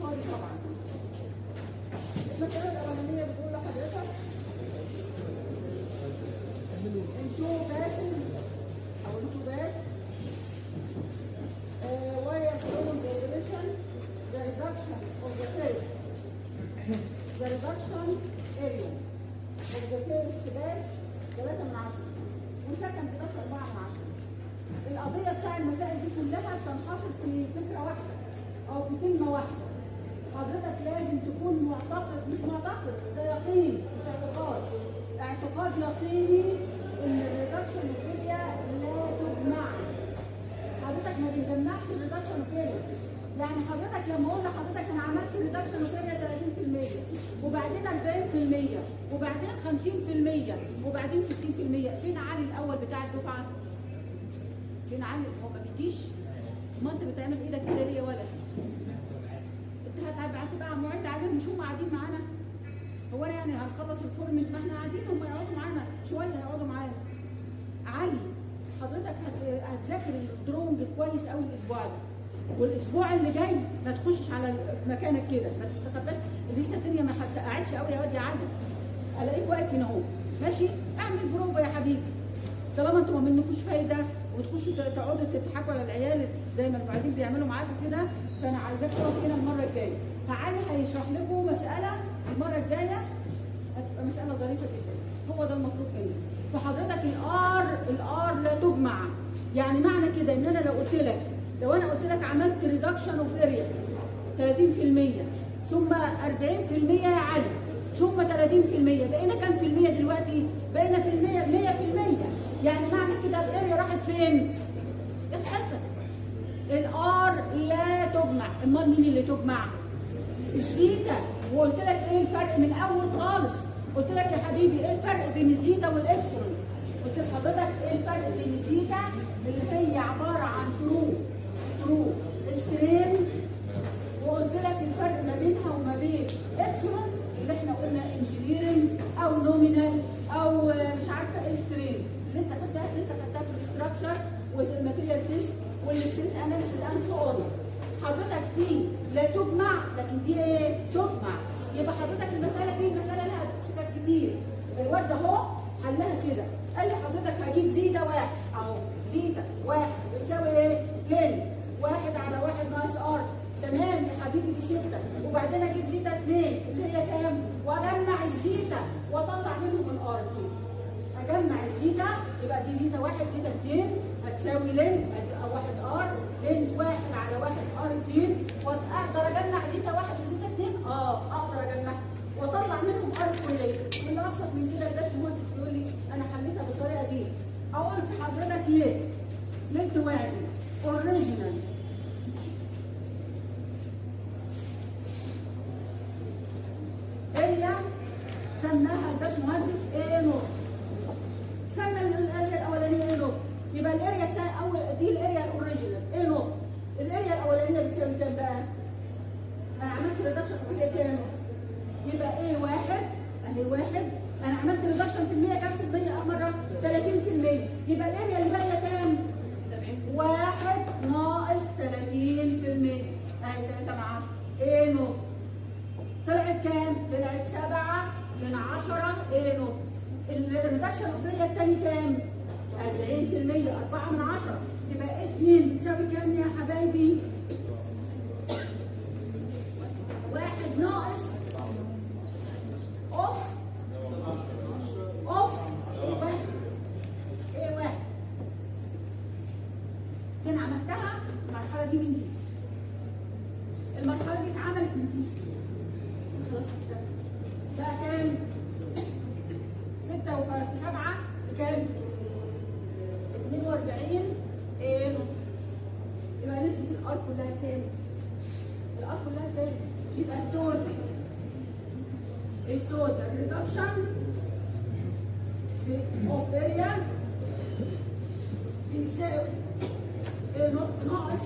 اعتقادي طبعا. المسألة الأولانية بتقول لحضرتك انتو باسز أو انتو باس wire flowing regulation the reduction of the first area of the first bass 3/10 وسكند باس 4/10. القضية بتاع المسائل دي كلها بتنحصر في فكرة واحدة أو في كلمة واحدة. حضرتك لازم تكون معتقد، مش معتقد، ده يقين مش اعتقاد. اعتقاد يقيني إن الريدكشن اوف اريا لا تجمع. حضرتك ما بيجمعش الريدكشن اوف اريا. يعني حضرتك لما أقول لحضرتك أنا عملت ريدكشن اوف اريا 30% وبعدين 40% وبعدين 50% وبعدين 60%، فين علي الأول بتاع الدفعة؟ فين علي؟ هو ما بيجيش؟ ما أنت بتعمل إيدك كده ليه يا ولد؟ هتبقى معد عليهم، مش هم قاعدين معانا؟ هو انا يعني هنخلص الفورمنت ما احنا قاعدين، هم يقعدوا معانا شويه، هيقعدوا معانا. علي حضرتك هتذاكر الدرونج كويس قوي الاسبوع ده، والاسبوع اللي جاي ما تخشش على مكانك كده، ما تستخباش، لسه الدنيا ما هتسقعتش قوي يا واد يا علي. الاقيك واقف هنا اهو ماشي، اعمل بروفا يا حبيبي. طالما انتوا ما منكوش فايده وتخشوا تقعدوا تضحكوا على العيال زي ما القاعدين بيعملوا معاكم كده، فانا عايزاك تقف هنا المره الجايه. تعالي هيشرح لكم مساله المره الجايه هتبقى مساله ظريفه جدا، هو ده المطلوب منك. فحضرتك الار لا تجمع. يعني معنى كده ان انا لو انا قلت لك عملت ريدكشن اوف اريا 30% ثم 40% يا علي ثم 30%، بقينا كام في المية دلوقتي؟ بقينا في المية 100%. يعني معنى كده الاريا راحت فين؟ اتحطت. الار لا تجمع. امال مين اللي تجمع؟ الزيتا. وقلت لك ايه الفرق من اول خالص؟ قلت لك يا حبيبي ايه الفرق بين الزيتا والابسلون؟ قلت لحضرتك ايه الفرق بين الزيتا اللي هي عباره عن ترو سترين، وقلت لك الفرق ما بينها وما بين ابسلون اللي احنا قلنا انجينيرنج او نومينال او مش عارفه ايه سترين اللي انت خدتها في الاستراكشر والماتيريال تيست والستريس اناليسيس اند سو اون. حضرتك دي لا تجمع، لكن دي ايه؟ تجمع. يبقى حضرتك المساله دي مساله لها صفات كتير. الواد ده اهو حلها كده، قال لي حضرتك هجيب زيتا واحد اهو، زيتا واحد بتساوي ايه؟ لين واحد على واحد ناقص ار. تمام يا حبيبي دي 6، وبعدين اجيب زيتا 2 اللي هي كام؟ واجمع الزيتا واطلع منهم الار 2. اجمع الزيتا يبقى دي زيتا 1 زيتا 2 هتساوي لين او 1 ار، لين 1 على 1 ار 2. واقدر اجمع زيتا 1 وزيتا 2؟ اقدر اجمعها واطلع منهم ار كليه. واللي ابسط من كده الباشمهندس يقول لي انا حليتها بالطريقه دي. اقول لحضرتك ليه توعد اوريجينال اريا سماها الباشمهندس ايه نوت، سمى الاريا الاولانيه ايه نوت. يبقى الاريا الثانيه دي الاريا الاوريجينال ايه نوت. الاريا الاولانيه بتساوي كام بقى؟ انا عملت ريدكشن في كام؟ يبقى ايه واحد اهي واحد، انا عملت ريدكشن في المية كام في المية؟ مرة 30%. يبقى الاريا اللي باقيه كام؟ 1 ناقص 30%، اهي 3/10 ايه نوت. طلعت كام؟ طلعت 7/10 ايه نوت. الريدكشن اوف اريا الثاني كام؟ 40%، 4/10. يبقى 2 بتساوي كام يا حبايبي؟ 1 ناقص اوف واحد. ايه واحد؟ فين عملتها؟ المرحلة دي من دي. المرحلة دي اتعملت من دي. خلاص بقى كام؟ 6 في 7 بكام؟ 42 ايه نقطة. يبقى نسبة الار كلها كام؟ الار كلها كام؟ يبقى التوتال ريدكشن اوف اريا بيساوي ايه ناقص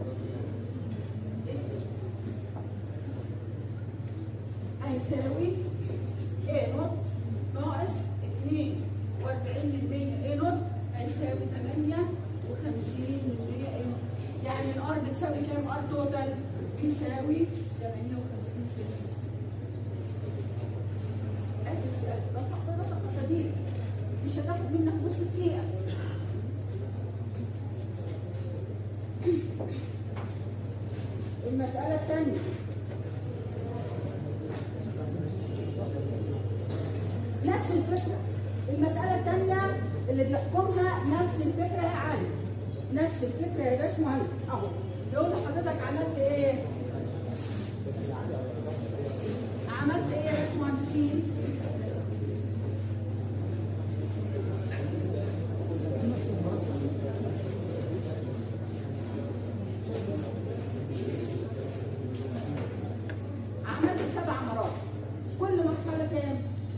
هيساوي ايه ناقص 42% ايه نوت هيساوي 58% ايه نوت. يعني الار بتساوي كام؟ ار توتال بيساوي 58%. ده سقط شديد، مش هتاخد منك نص دقيقة. المسألة الثانية نفس الفكرة. المسألة الثانية اللي بيحكمها نفس الفكرة يا علي، نفس الفكرة يا باشمهندس. اهو بيقول لحضرتك عملت ايه؟ عملت ايه يا باشمهندسين؟ عملت 7 مراحل، كل مرحلة كام؟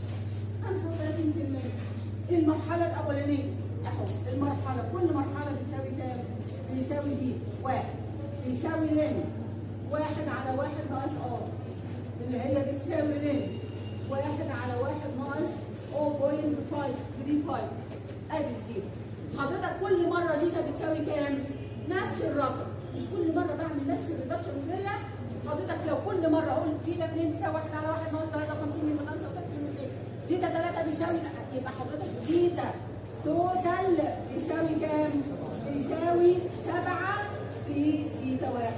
35%. المرحلة الأولانية أهو، المرحلة كل مرحلة بتساوي كام؟ بيساوي زيرو، 1 بيساوي لين 1 على 1 ناقص ار اللي هي بتساوي لين 1 على 1 ناقص 0.535. ادي الزيرو. حضرتك كل مرة زيتا بتساوي كام؟ نفس الرقم، مش كل مرة بعمل نفس الريدكشن فيريا. حضرتك لو كل مرة قلت زيتا 2 بتساوي 1 على 1 ناقص 53 من 35 زيتا 3 بيساوي، يبقى حضرتك زيتا توتال بيساوي كام؟ بيساوي 7 في زيتا 1.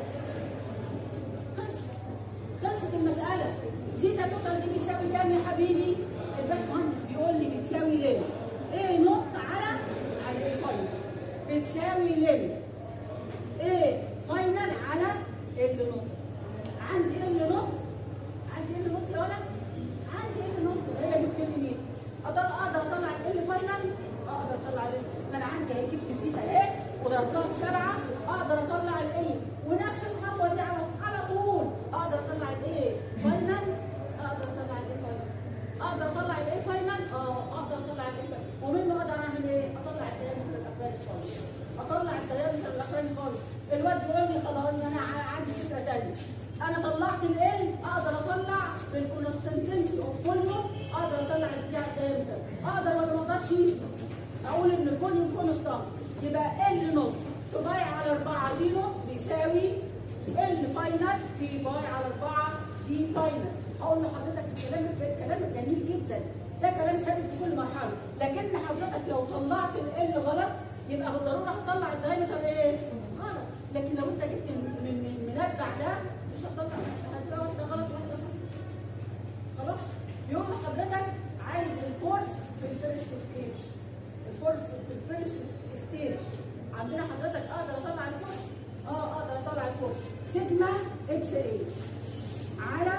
خلصت المسألة. زيتا توتال دي بتساوي كام يا حبيبي؟ الباشمهندس بيقول لي بتساوي لين ايه نوت على ايه فاينل، بتساوي لين ايه فاينل على ال نوت. عندي ال نوت، عندي ال نوت يا ولد، عندي ال نوت هي بتكتب مين؟ اقدر اطلع ال فاينل، اقدر اطلع ال، ما انا عندي اهي جبت الزيتا اهي وضربتها في 7 اقدر اطلع ال، ونفس الخطوه دي على طول اقدر اطلع الايه فاينل، اقدر اطلع الايه فاينل، اقدر اطلع الايه فاينل، اقدر اطلع الايه فاينل، ومنه اقدر اعمل ايه؟ اطلع الدايمتر الاخراني خالص، اطلع الدايمتر الاخراني خالص. الواد بيقول لي خلاص انا عندي فكره ثانيه، انا طلعت ال اقدر اطلع بالكونستنتنسي اوف فوليوم، اقدر اطلع بتاع الدايمتر، اقدر ولا ما اقدرش؟ اقول ان الفوليوم كونستانت، يبقى ال نوت في باي على 4 دي نوت بيساوي ال فاينل في باي على 4 دي فاينل. هقول لحضرتك الكلام جميل جدا، ده كلام ثابت في كل مرحله، لكن حضرتك لو طلعت ال غلط يبقى بالضروره هتطلع الدايمتر ايه؟ غلط. لكن لو انت جبت من منبع ده مش هتطلع، هتلاقي واحده غلط وواحده صح. خلاص؟ بيقول لحضرتك عايز الفورس في الفيرست ستيج. الفورس في الفيرست ستيج عندنا حضرتك اقدر اطلع الفورس؟ اقدر اطلع الفورس سيجما اكس اي على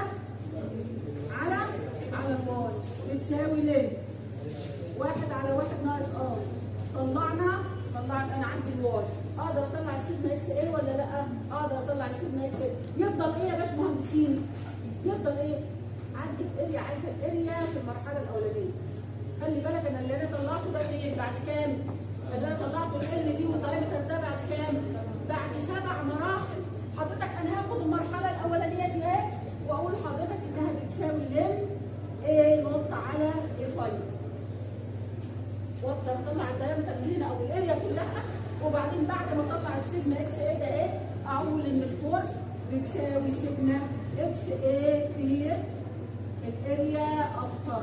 الواي بتساوي لين 1 على 1 ناقص ار. طلعنا انا عندي الواي، اقدر اطلع السيجما اكس اي ولا لا؟ اقدر اطلع السيجما اكس اي. يفضل ايه يا باشمهندسين؟ يفضل ايه؟ عندي اريا، عايزه الاريا في المرحله الاولانيه. خلي بالك انا اللي انا طلعته ده فين؟ بعد كام؟ اللي انا طلعته ال دي والدايمتر ده بعد كام؟ بعد 7 مراحل. حضرتك انا هاخد المرحله الاولانيه دي اهي واقول لحضرتك انها بتساوي لين ايه نقط على ايه فاينل، واقدر اطلع الدايمتر من هنا او الاريا كلها، وبعدين بعد ما اطلع السيجما اكس اي ده ايه اقول ان الفورس بتساوي سيجما اكس اي في الاريا افتر.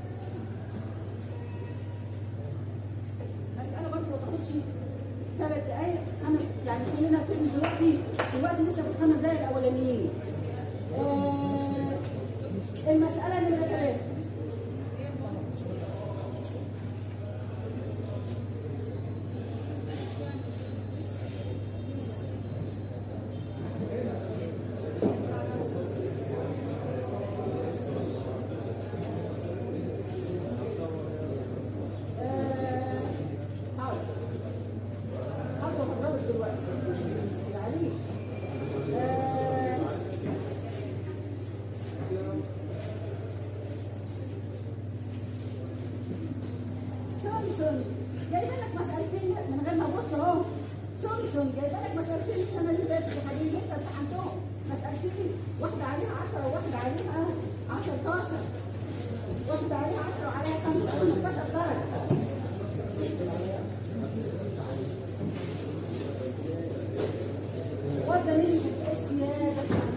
مسألة برضه ما تاخدش 3 دقايق 5، يعني كلنا فين دلوقتي لسه في ال5 دقايق الاولانيين. المسألة نمرة 3. جايبه لك مسألتين من غير ما ابص اهو. سونسون جايبه لك مسألتين السنه اللي فاتت يا حبيبي، انت امتحنتهم مسألتين، واحده عليها 10 وواحده عليها 10 واحده عليها 10 وعليها 15 درجه. وزن الاسياد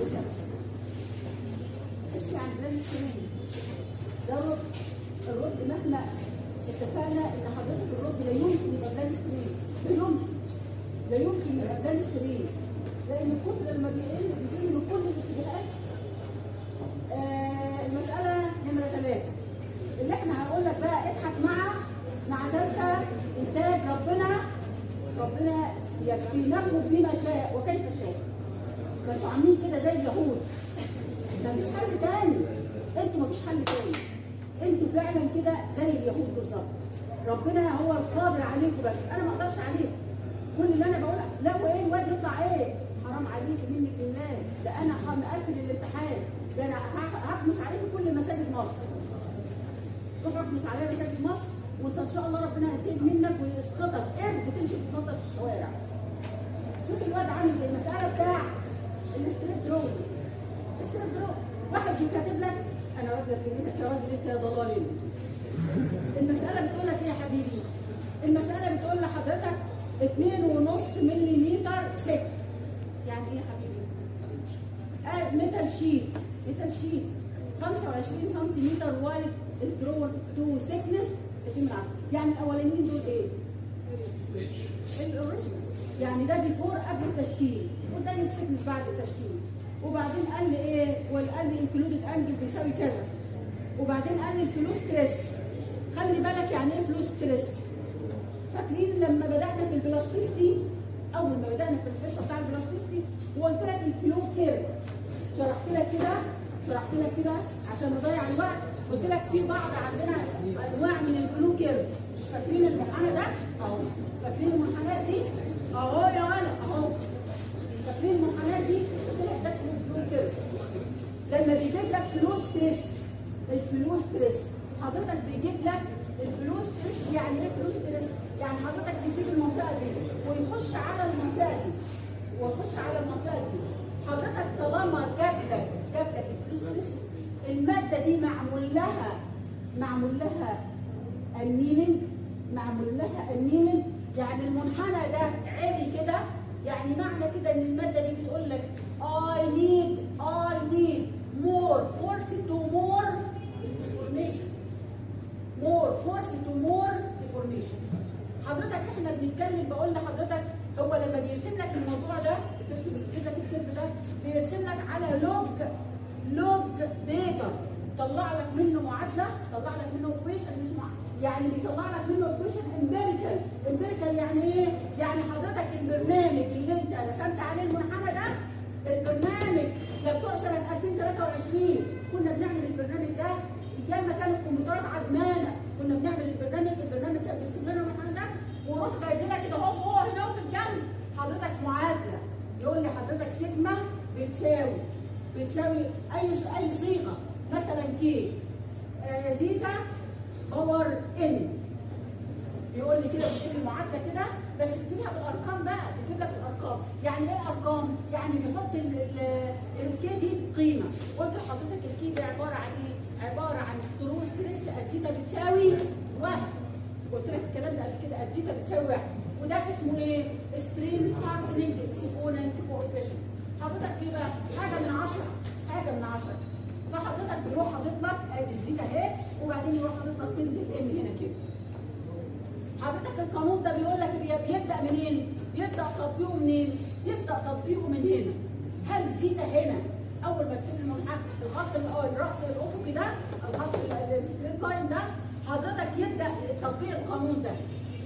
سترين. ده الرد. الرد مهما اتفقنا ان حضرتك الرد لا يمكن يبقى بلان سترين. لا يمكن يبقى بلان سترين. لان الكتر لما بيقل بيجي له كل الاتجاهات. المساله نمره 3 اللي احنا هقول لك بقى اضحك مع ثالثه انتاج ربنا يكفينه بما شاء وكيف شاء. فانتوا عاملين كده زي اليهود. مفيش حل تاني. انتوا مفيش حل تاني. انتوا فعلا كده زي اليهود بالظبط. ربنا هو القادر عليكم بس انا ما اقدرش عليكم. كل اللي انا بقوله لو ايه الواد يطلع ايه؟ حرام عليك منك لله. ده انا هقفل الامتحان. ده انا هحمس عليكم كل مساجد مصر. روح احمس عليها مساجد مصر وانت ان شاء الله ربنا هينتقم منك ويسقطك قرد تمشي تتنطط في الشوارع. شوف الواد عامل ايه. المساله بتاع الستريب درون. الستريب درون واحد كاتب لك انا راجل كلمتك يا راجل انت يا ضلالين. المساله بتقول لك ايه يا حبيبي؟ المساله بتقول لحضرتك 2.5 ملم سك. يعني ايه يا حبيبي؟ ميتال شيت 25 سنتيمتر وايد is drawn to thickness 2. يعني الاولانيين دول ايه؟ الاوريجينال. يعني ده بيفور قبل التشكيل وده الثيكنس بعد التشكيل. وبعدين قال لي ايه؟ وقال لي انكلودد انجل بيساوي كذا. وبعدين قال لي الفلو ستريس. خلي بالك يعني ايه فلو ستريس؟ فاكرين لما بدانا في البلاستيستي؟ اول ما بدانا في القصه بتاع البلاستيستي وقلت لك الفلو كيرف. شرحت لك كده عشان نضيع الوقت. قلت لك في بعض عندنا انواع من الفلو كيرف. مش فاكرين المنحنى ده؟ اهو. فاكرين المنحنيات دي؟ اهو يا ولد اهو. فاكرين المنحنيات دي؟ قلت لك ده اسمه فلو كيرف. لما بيجيب لك الفلو ستريس حضرتك بيجيب لك الفلو ستريس. يعني ايه فلو ستريس؟ يعني حضرتك بيسيب المنطقه دي ويخش على المنطقه دي حضرتك طالما جاب لك الفلو ستريس الماده دي معمول لها النيلنج. يعني المنحنى ده عالي كده. يعني معنى كده ان الماده دي بتقول لك I need more force to more deformation. حضرتك احنا بنتكلم بقول لحضرتك هو لما بيرسم لك الموضوع ده بيرسم لك الكيرف ده بيرسم لك على لوج بيتر. طلع لك منه معادله، طلع لك منه ايكويشن مش يعني بيطلع لك منه ايكويشن امبيريكال. يعني ايه؟ يعني حضرتك البرنامج اللي انت رسمت عليه المنحنى ده البرنامج ده بتوع سنه 2023 كنا بنعمل البرنامج ده ايام ما كانت الكمبيوترات عدمانه. كنا بنعمل البرنامج كان بيرسم لنا المنحنى ده ويروح جايب لك كده اهو فوق هنا في الجنب حضرتك معادله. يقول لي حضرتك سيجما بتساوي اي صيغه مثلا كي زيتا باور ان. يقول لي كده بيجيب المعادله كده بس بتجيبها بالارقام بقى. بيجيب لك الارقام. يعني ايه ارقام؟ يعني بيحط الكي دي قيمه. قلت لحضرتك الكي دي عباره عن ايه؟ عباره عن ترو ستريس زيتا بتساوي 1. قلت لك الكلام ده قبل كده زيتا بتساوي 1 وده اسمه ايه؟ سترين هاردنينج اكسبوننت كوفيشنت. حضرتك ايه بقى؟ حاجه من 10. فحضرتك بيروح حاطط لك ادي الزيتا اهي وبعدين يروح حاطط لك قيمه الام هنا كده. حضرتك القانون ده بيقول لك بيبدا منين؟ يبدا تطبيقه منين؟ يبدا تطبيقه من هنا. هل زيتا هنا اول ما تسيب المنحنى الخط الراس الافقي ده الخط الستريت لاين ده حضرتك يبدا تطبيق القانون ده.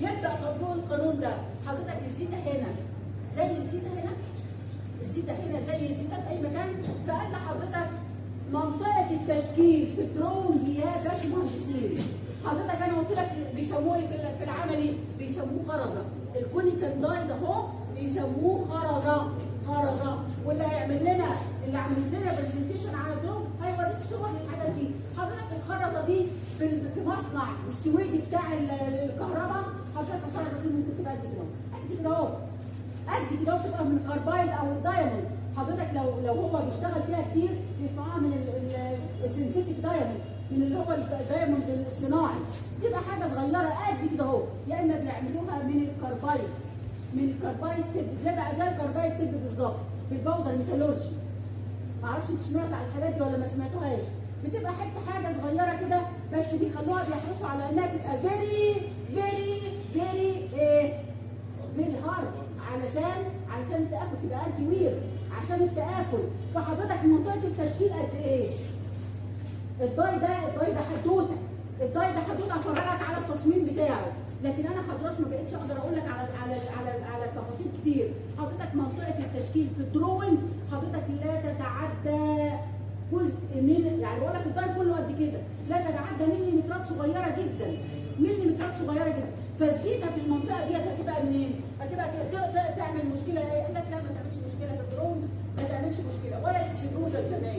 حضرتك الزيتا هنا زي الزيتا زي الزيتا في اي مكان. فقال لحضرتك منطقه التشكيل في الدرون يا باشمهندسين. حضرتك انا قلت لك بيسموه ايه في العملي؟ بيسموه خرزه. الكونيكال لاين ده اهو بيسموه خرزه. واللي هيعمل لنا برزنتيشن على الدرون هيوريك صور للحاجات دي. حضرتك الخرزه دي في مصنع السويدي بتاع الكهرباء. حضرتك الخرزه دي ممكن تبقى قد كده اهو بتبقى من الكربايد او الدايموند. حضرتك لو هو بيشتغل فيها كتير بيصنعوها من السنسيتيك دايموند، من اللي هو الدايموند الصناعي. تبقى حاجه صغيره قد كده اهو. يا اما بيعملوها من الكربايد تب زي الكربايد تب بالظبط بالبودر ميتالورجي. معرفش انتوا سمعتوا على الحاجات دي ولا ما سمعتوهاش. بتبقى حاجه صغيره كده، بس بيحرصوا على انها تبقى فيري فيري فيري فيري هارد، علشان التاكل تبقى انتي وير، عشان التاكل. فحضرتك منطقه التشكيل قد ايه؟ الداي ده حدوته، افرجك على التصميم بتاعه، لكن انا خلاص ما بقتش اقدر اقول لك على التفاصيل كتير. حضرتك منطقه التشكيل في الدروينج حضرتك لا تتعدى جزء من، يعني بقول لك الداي كله قد كده، لا تتعدى مليمترات صغيره جدا، فالزيته في المنطقه ديت هتبقى منين؟ هتبقى تعمل مشكله ايه؟ قال لك لا ما تعملش مشكله في الدرون، ما تعملش مشكله ولا الاكستروجن كمان،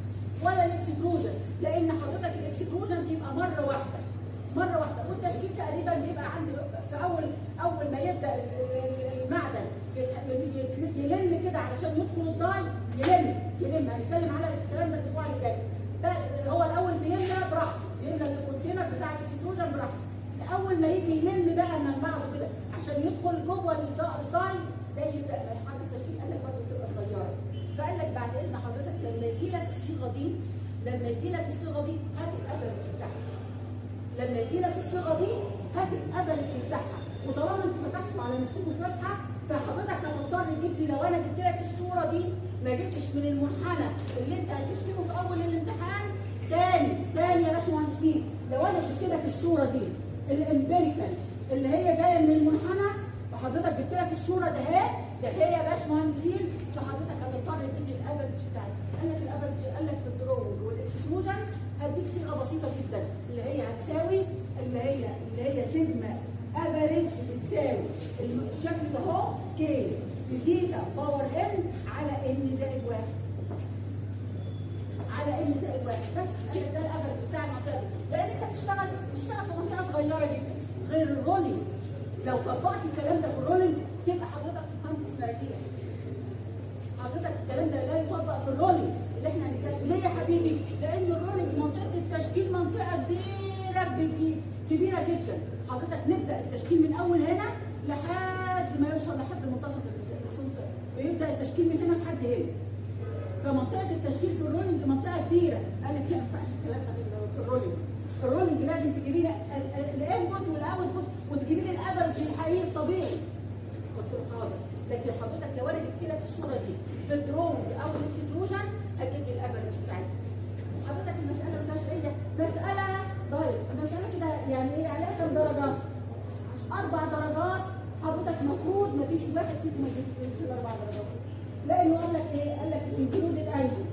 لان حضرتك الاكستروجن بيبقى مره واحده، والتشكيل تقريبا بيبقى عند في اول ما يبدا المعدن يلم كده علشان يدخل الداي، يلم هنتكلم على الكلام ده الاسبوع اللي جاي. هو الاول بيملى براحته، يملى الكونتينر بتاع الاكستروجن براحته، اول ما يجي يلم بقى من بعضه كده عشان يدخل جوه الداي ده يبدا مرحله التشكيل. قال لك برضه بتبقى صغيره، فقال لك بعد اذن حضرتك لما يجي لك الصيغه دي هات الافرج بتاعها، وطالما انت فتحته على نفسكم فتحه، فحضرتك هتضطر تجيب لي، لو انا جبت لك الصوره دي ما جبتش من المنحنى اللي انت هترسمه في اول الامتحان تاني يا باشمهندسين، لو انا جبت لك الصوره دي الامبيريكال اللي هي جايه من المنحنى، وحضرتك جبت لك الصوره ده هي يا باشمهندسين، فحضرتك هتضطر تجيب لي الافرج بتاعتك. قال لك الافرج، قال لك في الدرونج والاكستروجن هديك صيغه بسيطه جدا اللي هي هتساوي اللي هي سيجما افريج بتساوي الشكل ده اهو كي بزيتا باور ان على ان زائد 1 بس. ده الافريج بتاع المنطقه دي، لان انت بتشتغل في منطقه صغيره جدا غير الرولينج. لو طبقت الكلام ده في الرولينج تبقى حضرتك مهندس مراكيب. حضرتك الكلام ده لا يطبق في الرولينج اللي احنا هنتكلم. ليه يا حبيبي؟ لان الرولينج منطقه التشكيل منطقه كبيره جدا. حضرتك نبدا التشكيل من اول هنا لحد ما يوصل لحد منتصف السنتر، ويبدا التشكيل من هنا لحد هنا. فمنطقه التشكيل في الرولينج منطقه كبيره. قال لك ما ينفعش الكلام ده في الرولينج لازم تجيبي لي الانبوت والاوتبوت وتجيبي لي الافرج الحقيقي الطبيعي. قلت له حاضر، لكن حضرتك لو انا جبت لك الصوره دي في الدرونج او الاكستروجن هتجيب لي الافرج بتاعتها. حضرتك المساله ما فيهاش ايه، مساله المساله كده يعني ايه عليها كام درجه؟ 4 درجات. حضرتك المفروض ما فيش واحد فيكم ما يجيبش ال4 درجات، لانه قال لك ايه؟ قال لك الانكلود الايدي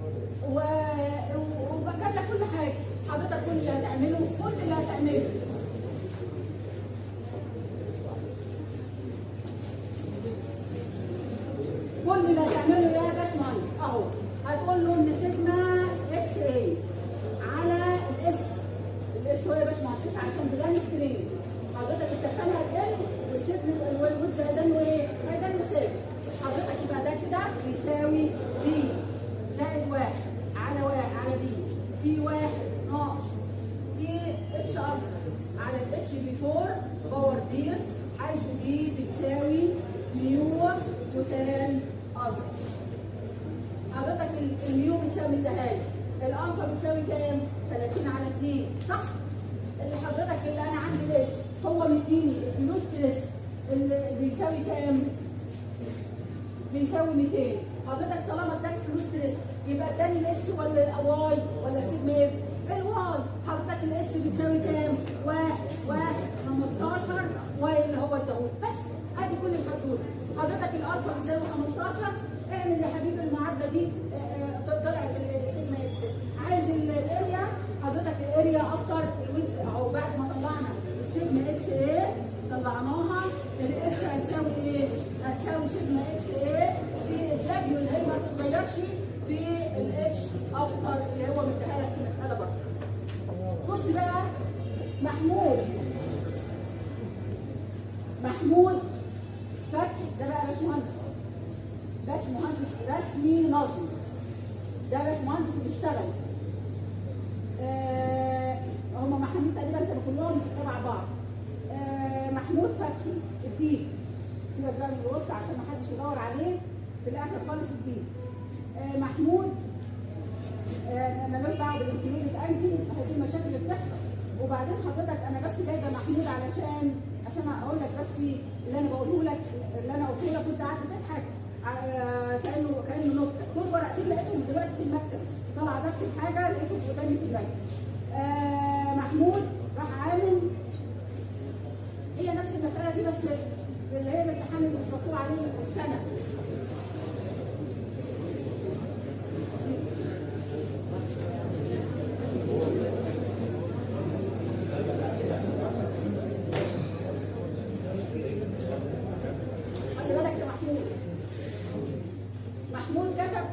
وبكر لك كل حاجه. حضرتك كل اللي هتعمله يا باشمهندس اهو، هتقول له ان سيجما اكس اي على الاس هو يا باشمهندس عشان بلان سترين. حضرتك الدخانه هتقل والسيجنس والويدز هيدنوا ايه؟ هيدنوا ثابت. حضرتك يبقى ده كده بيساوي دي زائد 1 على دي في 1 ناقص دي اتش ار على الاتش بي 4 باور دي، حيث دي بتساوي ميو توتال الفا. حضرتك الميو بتساوي الدهالي، الالفا بتساوي كام؟ 30 على 2 صح؟ اللي حضرتك اللي انا عندي الاس هو مديني الفلوس تريس اللي بيساوي كام؟ بيساوي 200. حضرتك طالما اداك فلوس تريس يبقى اداني الاس ولا الواي ولا السيجما اف؟ الواي. حضرتك الاس بتساوي كام؟ 1 15 واي اللي هو الدهون بس. ادي كل الحدوته. حضرتك الالفا بتساوي 15، اعمل يا حبيبي المعادله دي طلعت السيجما اكس. عايز الاريا، حضرتك الاريا افتر الويدز اهو بعد ما طلعنا السيجما اكس ايه طلعناها، الاف هتساوي ايه؟ هتساوي سيجما اكس ايه في الدبليو اللي هي ما بتتغيرش في الاتش افتر اللي هو مديها لك في المساله برضه. بص بقى محمود فتحي ده بقى باشمهندس رسمي نظمي، ده باشمهندس بيشتغل. هم محامين تقريبا كانوا كلهم تبع بعض. محمود فتحي الدين، سيبك بقى من الوسط عشان ما حدش يدور عليه في الاخر خالص. الدين محمود مالوش دعوه بالانفلونزا. هذه المشاكل اللي بتحصل. وبعدين حضرتك انا بس جايبه محمود عشان اقول لك بس اللي انا بقوله لك، اللي انا قلته لك كنت قاعده تضحك كانه نكته. دول ورقتين لقيتهم دلوقتي في المكتب، طالعه بكتب حاجه لقيتهم قدامي في المكتب. محمود راح عامل هي نفس المساله دي، بس اللي هي الامتحان اللي مش مكتوب عليه السنه. خلي بالك يا محمود كتب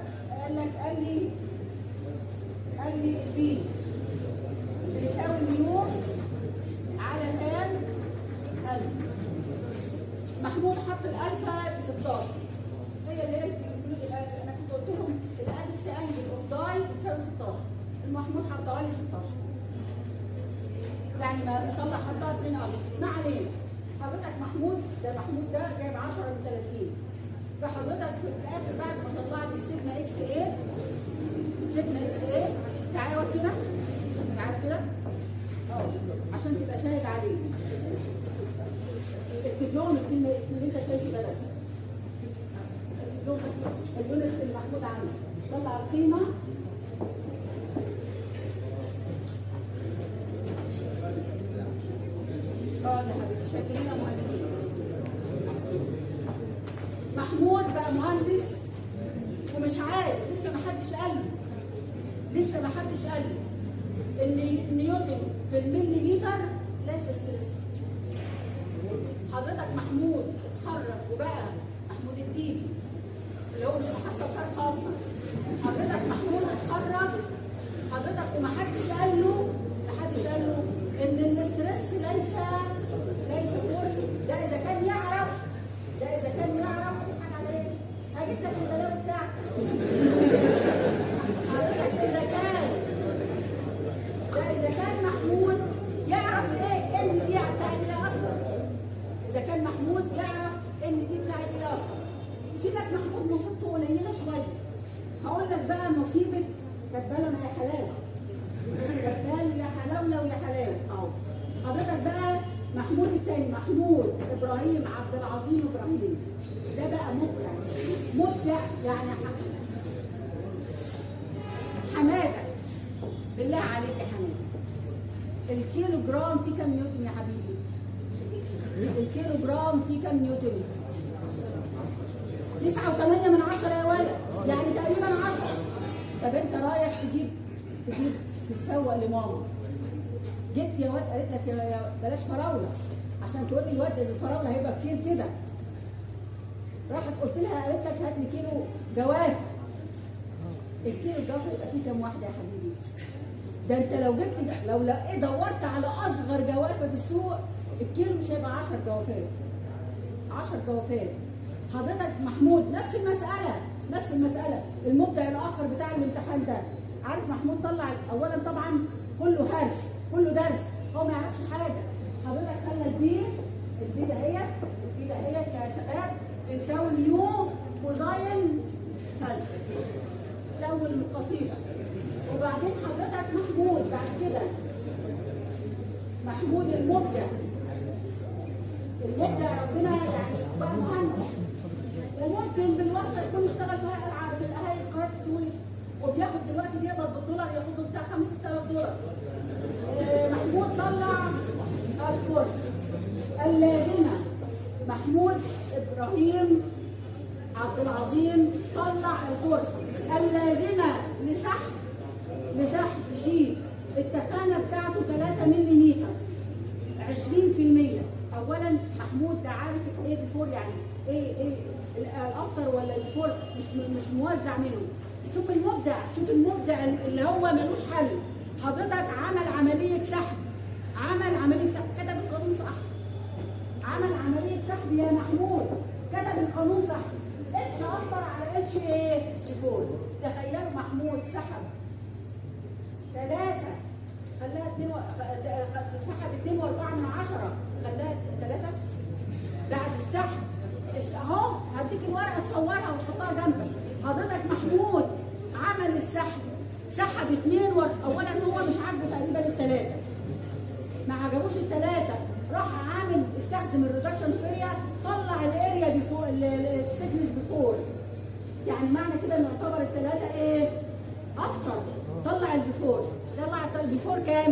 قال لي بي بيساوي مليون على تان 1000. محمود حط الالفا ب 16، هي اللي انا كنت قلت لهم الالكس انجل اوف داي بتساوي 16، المحمود حطها لي 16، يعني ما طلع حطها 2 الف. ما علينا. حضرتك محمود ده جايب 10 من 30، فحضرتك في الاخر بعد ما طلع لي السيجما اكس ايه تعالى اقعد كده، تعالى كده عشان تبقى شاهد عليه. اكتب لهم الكلمه اللي انت شايفه ده بس، اكتب لهم بس اليونس اللي محمود عنه. طلع القيمه يا حبيبي، شاكرين يا مهندس. محمود بقى مهندس ومش عارف، لسه ما حدش قال له ان نيوتن في المليمتر ليس ستريس. حضرتك محمود اتخرج وبقى محمود الديبي اللي هو مش محصل فرق اصلا. حضرتك محمود اتخرج حضرتك وما حدش قال له ان الاستريس ليس فورس. ده اذا كان يعرف يضحك عليه. هجيب لك البلاوي بتاعتك. حضرتك اذا كان محمود يعرف ايه ان دي بتاعت ايه اصلا. اذا كان محمود يعرف ان دي بتاعت ايه اصلا. سيبك محمود مصيبته قليله شويه. هقول لك بقى مصيبه كتبالنا يا حلال. كتبال يا حلاوله ويا حلال اهو. حضرتك بقى محمود التاني، محمود ابراهيم عبد العظيم ابراهيم، ده بقى مبدع يعني. حماده بالله عليك يا حماده، الكيلو جرام فيه كام نيوتن يا حبيبي؟ الكيلو جرام فيه كام نيوتن؟ 9.8 يا ولد، يعني تقريبا 10. طب انت رايح تجيب تتسوق لماما، جبت يا واد قالت لك يا بلاش فراوله عشان تقول لي الواد الفراوله هيبقى كتير كده. راحت قلت لها قالت لك هات لي كيلو جوافه. الكيلو جوافه يبقى فيه كام واحده يا حبيبي؟ ده انت لو دورت على اصغر جوافه في السوق الكيلو مش هيبقى 10 جوافات. 10 جوافات. حضرتك محمود نفس المساله. المبدع الاخر بتاع الامتحان ده، عارف محمود طلع اولا طبعا كله هرس، كله درس، هو ما يعرفش حاجه. حضرتك خلى البي دهيت يا شباب بتساوي ميو كوزاين الاول من القصيده. وبعدين حضرتك محمود بعد كده محمود المبدع ربنا يعني بقى مهندس، وممكن بالواسطه يكون اشتغل في الاهالي قناه السويس وبياخد دلوقتي بيقبض بالدولار، ياخد بتاع 5000 دولار. محمود طلع الفورس اللازمه. محمود ابراهيم عبد العظيم طلع الفورس اللازمه لسحب شيء التخانه بتاعته 3 ملم 20%. اولا محمود ده عارف ايه الفور يعني ايه الافتر ولا الفور مش موزع منه. شوف المبدع اللي هو ملوش حل. حضرتك عمل عمليه سحب، كتب القانون صح. عمل عمليه سحب يا محمود، كتب القانون صح. اتش افتر على اتش ايه؟ الفور. تخيلوا محمود سحب 3 خلاها 2 سحب 2.4 خلاها 3 بعد السحب. اهو هديك الورقه تصورها وتحطها جنبك. حضرتك محمود عمل السحب سحب اثنين اولا هو مش عاجبه تقريبا الثلاثه، ما عجبوش الثلاثه، راح عامل استخدم الريدكشن فيريا، طلع الاريا بيفور السيكنس بيفور، يعني معنى كده انه يعتبر الثلاثه ايه؟ افتر. طلع البيفور، طلع البيفور كام؟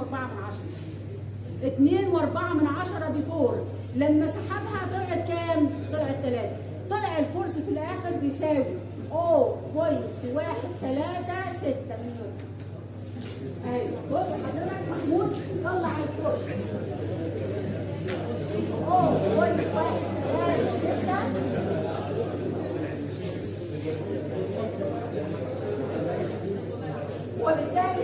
2.4 2.4 بيفور. لما سحبها طلعت كام؟ طلعت 3. طلع الفورس في الاخر بيساوي 0.136 مليون. ايوه بص حضرتك محمود طلع الفورس 0.136 وبالتالي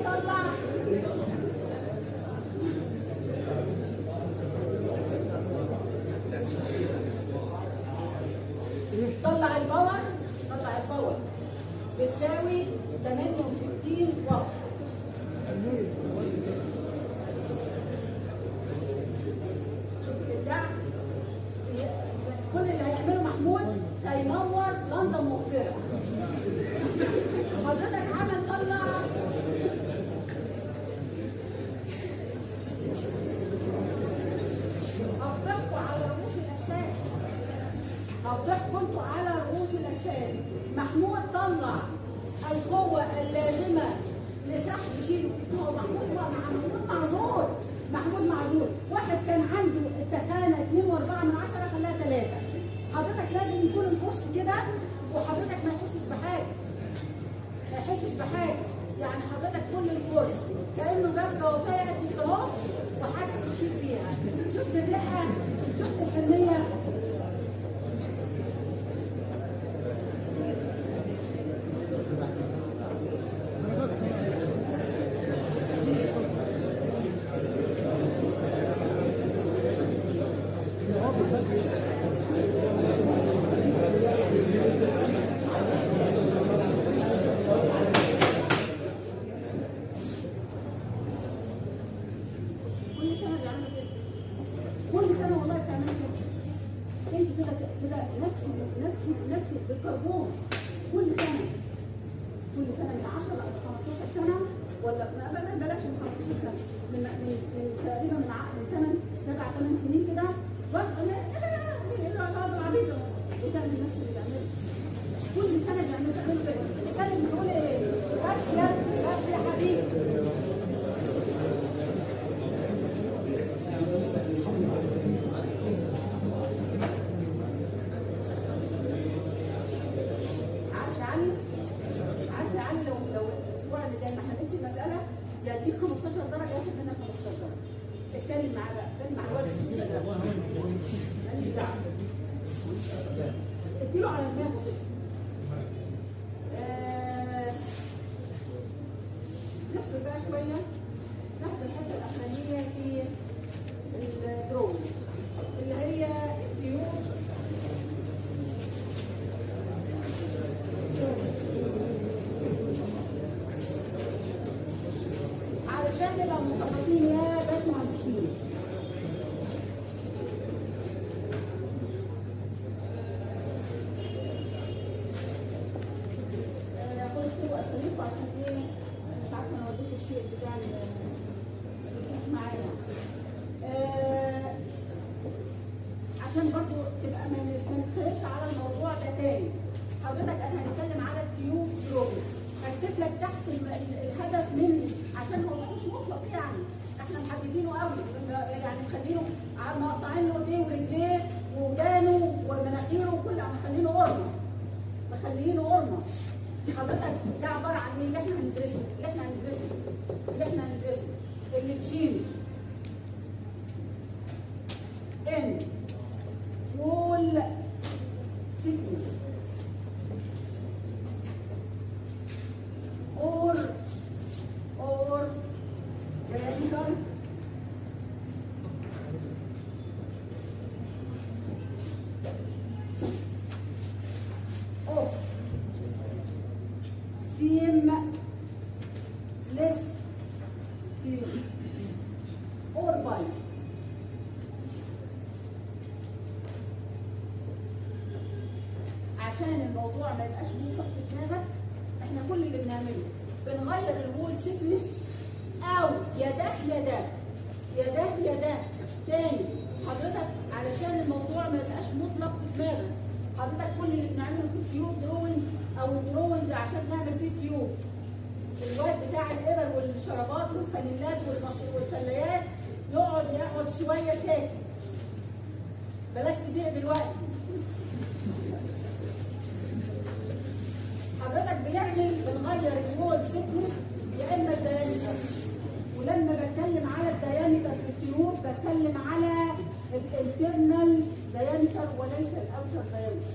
طلع الباور بتساوي 68 واط. شوف الابداع، كل اللي هيعمله محمود هينور لندن موفره. حضرتك عمل طلع هفضحكوا على رؤوس الاشكال، هفضحكوا انتوا على رؤوس الاشكال. محمود طلع القوة اللازمة لسحب شيء. هو محمود معذور، محمود معذور. واحد كان عنده التخانة 2.4 خلاها 3. حضرتك لازم يكون الفورس كده وحضرتك ما يحسش بحاجة، يعني حضرتك كل الفورس كأنه جاب جوافية كده اهو وحاجة تشيل بيها. شفت الرقة؟ شفت الحنية؟ نفس بالكربون كل سنه من 10 أو 15 سنه، ولا بلاش من 15 سنه، من تقريبا من 7-8 سنين كده برضه العبيطه وتعمل نفس اللي بيعمله كل سنه. بيعملوا كده. كانت بتقول ايه؟ بس يا حبيبي المسألة يديك 15 درجة ياخد منك 15 درجة. اتكلم معاه بقى، اتكلم مع الواد السوسة ده. ماليش دعوة. اديله على دماغه كده. نفصل بقى شوية، ناخد الحتة الأخرانية في الدرون اللي هي الطيور. علشان نبقى متفقين يا باشمهندسين. قلت له اساليبكم عشان ايه؟ مش عارفه انا وديت الشيء بتاع مش معايا. عشان برضه تبقى ما نتخيلش على الموضوع ده تاني. حضرتك انا هنتكلم على التيوب بروجرام. هكتب لك تحت الهدف من، عشان هو مش مطلق يعني، احنا محددينه قوي، يعني مخلينه مقطعين له ايديه ورجليه وودانه ومناخيره وكل مخلينه قرمه. حضرتك ده عباره عن ايه؟ اللي احنا هندرسه اللي تشينج ان فول سيكنس or granical of seam بغير الوول سيكنس، او يا ده يا ده يا ده يا ده تاني حضرتك، علشان الموضوع ما يبقاش مطلق في دماغك. حضرتك كل اللي بنعمله في التيوب دروينج او الدروينج عشان نعمل فيه تيوب، الواد بتاع الابر والشرابات والفانيلات والفلايات يقعد شويه ساكت، بلاش تبيع دلوقتي. حضرتك بنغير الوول سيكنس يا اما الديامتر، ولما بتكلم على الديامتر في التيوب بتكلم على الانترنال ديامتر وليس الاوتر ديامتر.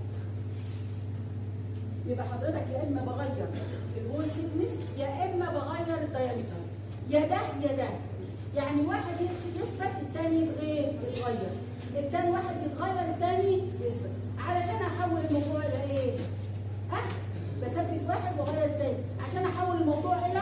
يبقى حضرتك يا اما بغير الوول سيكنس يا اما بغير الديامتر، يا ده يا ده. يعني واحد يثبت الثاني يتغير، الثاني واحد يتغير الثاني يثبت، علشان احول الموضوع الى ايه؟ بثبت واحد واغير الثاني عشان احول الموضوع الى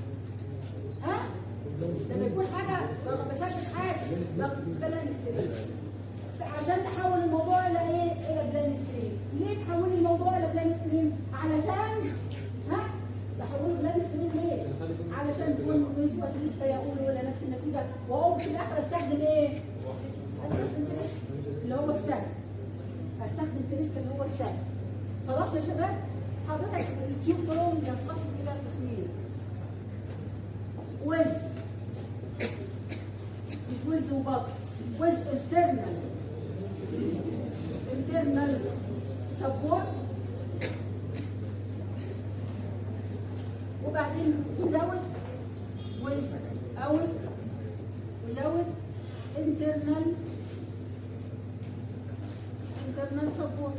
لما يكون حاجه بثبت حاجه بلان ستريم، عشان تحول الموضوع الى ايه؟ الى بلان ستريم. ليه تحولي الموضوع الى بلان ستريم؟ علشان تحوله بلان ستريم ليه؟ علشان تكون نسبه لسه يقول ولا نفس النتيجه، واقوم في الاخر استخدم ايه؟ استخدم تريسك اللي هو السهل. استخدم تريسك اللي هو السهل. خلاص يا شباب؟ حضرتك التيوب دروينج ينقسم الى قسمين. وز مش وز وبطن، وز internal support، وبعدين وزود internal support.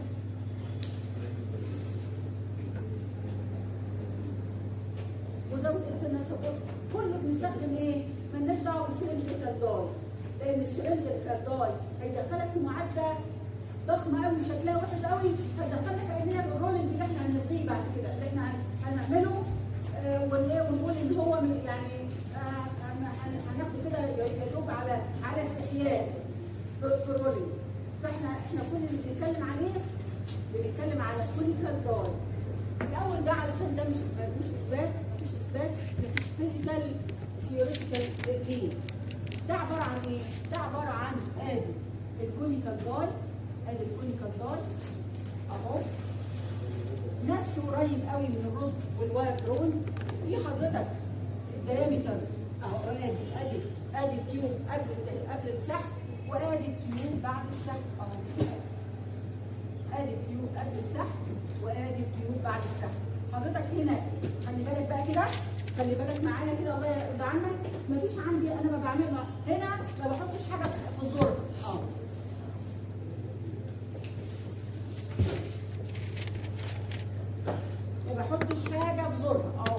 وزود internal support كله بنستخدم ايه؟ مالناش دعوه بالسلندريكال داي، لان السلندريكال داي هيدخلك في معادله ضخمه قوي وشكلها وحش قوي، هتدخلك كاننا بالرولنج اللي احنا هنلغيه بعد كده، اللي احنا هنعمله ونقول ان هو يعني هناخده كده يدوب على استحياء في الرولنج. فاحنا كل اللي بنتكلم عليه بنتكلم على كونيكال داي. الاول ده علشان ده مش اثبات، مفيش فيزيكال ثيوريتيكال ليه. ده عباره عن ايه؟ ده عباره عن ادي الكونيكال داي، اهو نفسه قريب قوي من الرز والواير درون. في حضرتك الديامتر اهو، ادي التيوب قبل السحب، وادي التيوب بعد السحب اهو. ادي التيوب قبل السحب وادي التيوب بعد السحب. حضرتك هنا خلي بالك بقى كده، خلي بالك معايا كده الله يرضى عنك. مفيش عندي انا ما بعملها هنا، ما بحطش حاجه في الزر ما بحطش حاجه في زر اهو.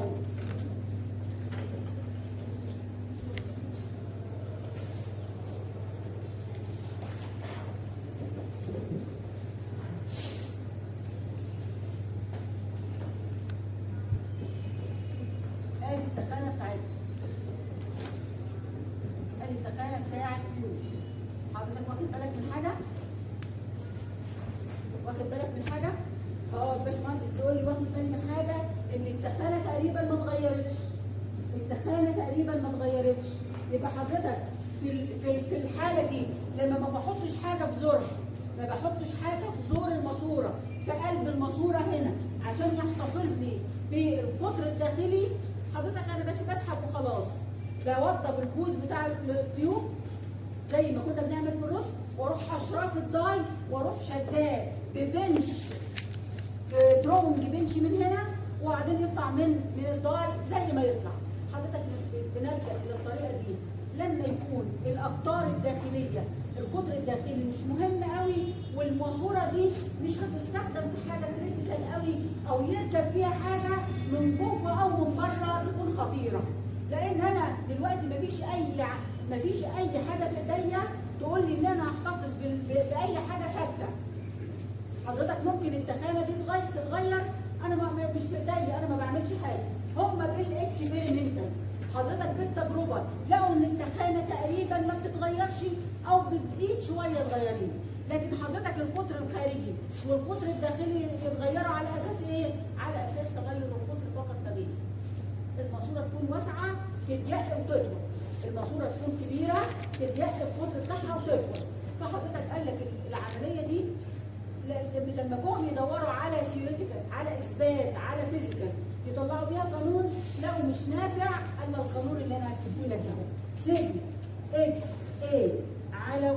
يبقى حضرتك في الحاله دي لما ما بحطش حاجه في زر، ما بحطش حاجه في زور الماسوره في قلب الماسوره هنا عشان يحتفظ لي بالقطر الداخلي. حضرتك انا بس بسحب وخلاص، بوضب الجوز بتاع التيوب زي ما كنا بنعمل في الرز، واروح اشراف الداي واروح شداه ببنش دروينج بنش من هنا، وبعدين يطلع من الداي زي ما يطلع. حضرتك بنلجأ الى الطريقه دي لما يكون الاقطار الداخليه القطر الداخلي مش مهم قوي، والماسوره دي مش هتستخدم في حاجه كريتيكال قوي، او يركب فيها حاجه من جوه او من بره تكون خطيره. لان انا دلوقتي مفيش اي حاجه في ايديا تقول لي ان انا احتفظ باي حاجه ثابته. حضرتك ممكن التخانه دي تتغير، انا مش في ايديا، انا ما بعملش حاجه. هم بالاكسبيرمنتال حضرتك بالتجربه لقوا ان التخانه تقريبا ما بتتغيرش او بتزيد شويه صغيرين، لكن حضرتك القطر الخارجي والقطر الداخلي يتغيروا على اساس ايه؟ على اساس تغير القطر فقط لا غير. تكون واسعه تضيق وتطول، الماسوره تكون كبيره تضيق القطر بتاعها وتطول. فحضرتك قال لك العمليه دي لما جم يدوروا على ثيوريتيكال، على اثبات، على فيزيكال يطلعوا بيها قانون، لقوا مش نافع الا القانون اللي انا هكتبه لك ده، سيجما اكس اي على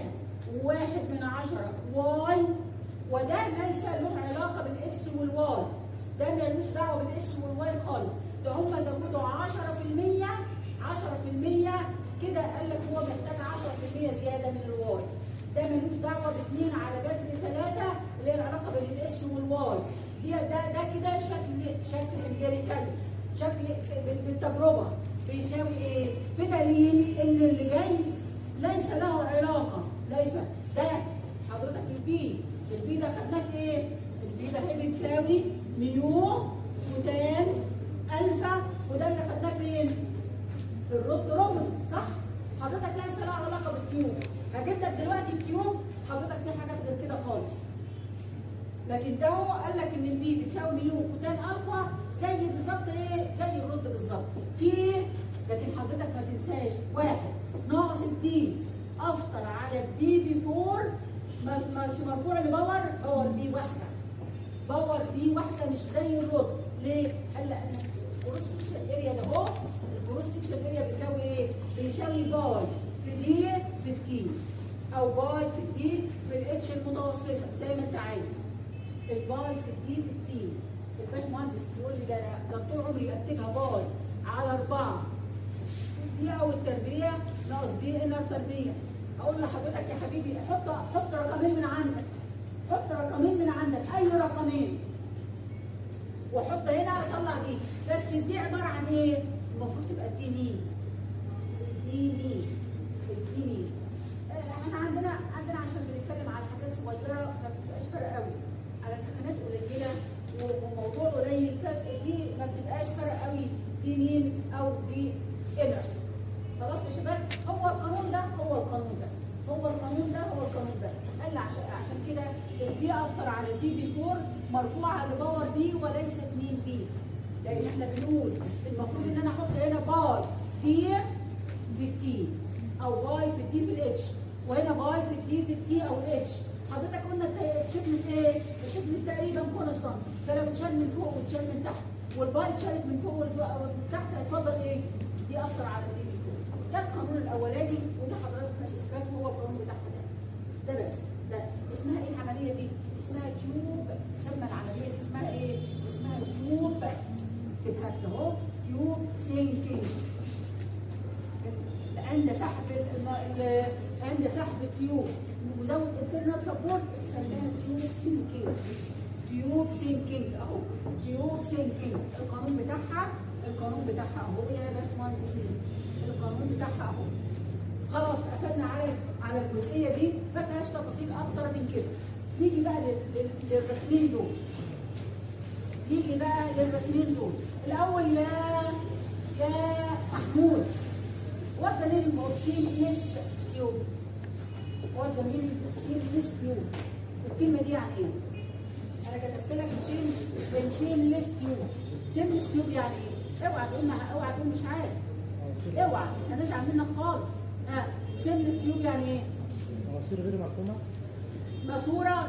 1.1 واي، وده ليس له علاقه بالاس والواي، ده ملوش دعوه بالاس والواي خالص، ده هم زودوا 10% 10% كده، قال لك هو محتاج 10% زياده من الواي، ده ملوش دعوه ب2 على جذر 3 اللي هي العلاقه بين الاس والواي، ده كده شكل امبيريكال، شكل بالتجربه بيساوي ايه؟ بدليل ان اللي جاي ليس له علاقه، ليس ده حضرتك البي ده خدناه في ايه؟ البي ده هي بتساوي ميو وتان الفا، وده اللي خدناه فين؟ في الرد رومن، صح؟ حضرتك ليس له علاقه بالتيوب، هجيب لك دلوقتي التيوب حضرتك في حاجات غير كده خالص. لكن ده قال لك ان البي بتساوي ميو وتان الفا زي بالظبط ايه؟ زي الرد بالظبط. في لكن حضرتك ما تنساش 1 ناقص الدي افطر على الدي بي 4 مرفوع لباور بي واحده. باور بي واحده مش زي الرد، ليه؟ قال لك الكروس سكشن اريا ده اهو، الكروس سكشن اريا بيساوي ايه؟ بيساوي باي في دي في التي، او باي في الدي في الاتش المتوسطه زي ما انت عايز. الباي في الدي في التي، الباشمهندس بيقول لي ده طول عمري اكتبها باي على 4 دي او التربيع ناقص دي انر تربيع. اقول لحضرتك يا حبيبي حط رقمين من عندك، حط رقمين من عندك، اي رقمين وحط هنا اطلع دي، بس دي عباره عن ايه؟ المفروض تبقى دي مين؟ دي مين؟ احنا عندنا عشان بنتكلم على حاجات صغيره ما بتبقاش فرق قوي، على سخانات قليله وموضوع قليل، دي ما بتبقاش فرق قوي دي مين او دي انر. خلاص يا شباب، هو القانون ده قال لي عشان كده البي افتر على البي بي 4 مرفوعه لباور بي وليس 2 بي، لان احنا بنقول المفروض ان انا احط هنا باي دي في التي، او باي في الدي في الاتش، وهنا باي في الدي في التي او الاتش. حضرتك قلنا السيجنس ايه؟ السيجنس تقريبا كونستانت، فلو اتشال من فوق واتشال من تحت والباي اتشالت من فوق وتحت هيتفضل ايه؟ دي افتر على البي بي 4. ده القانون الاولاني، وده حضرتك مش اسكات، هو القانون بتاعها ده بس. ده اسمها ايه العمليه دي؟ اسمها تيوب، سمى العمليه دي اسمها ايه؟ اسمها تيوب، تبقى اهو تيوب سينكينج. عند سحب التيوب وزود انترنال سبورت سميها تيوب سينكينج. تيوب سينكينج اهو، تيوب سينكينج. القانون بتاعها اهو يا باشمهندسين، القانون بتاعها اهو. خلاص قفلنا على الجزئيه دي، ما فيهاش تفاصيل اكتر من كده. نيجي بقى للركنين دول. الاول يا محمود، what's the name of seamless tube؟ what's the meaning of seamless tube؟ الكلمه دي يعني ايه؟ انا كتبت لك تشينج بين seamless tube يعني ايه؟ اوعى تقول مش عارف، اوعى مش هنزعل منك خالص. seamless tube يعني ايه؟ ماسوره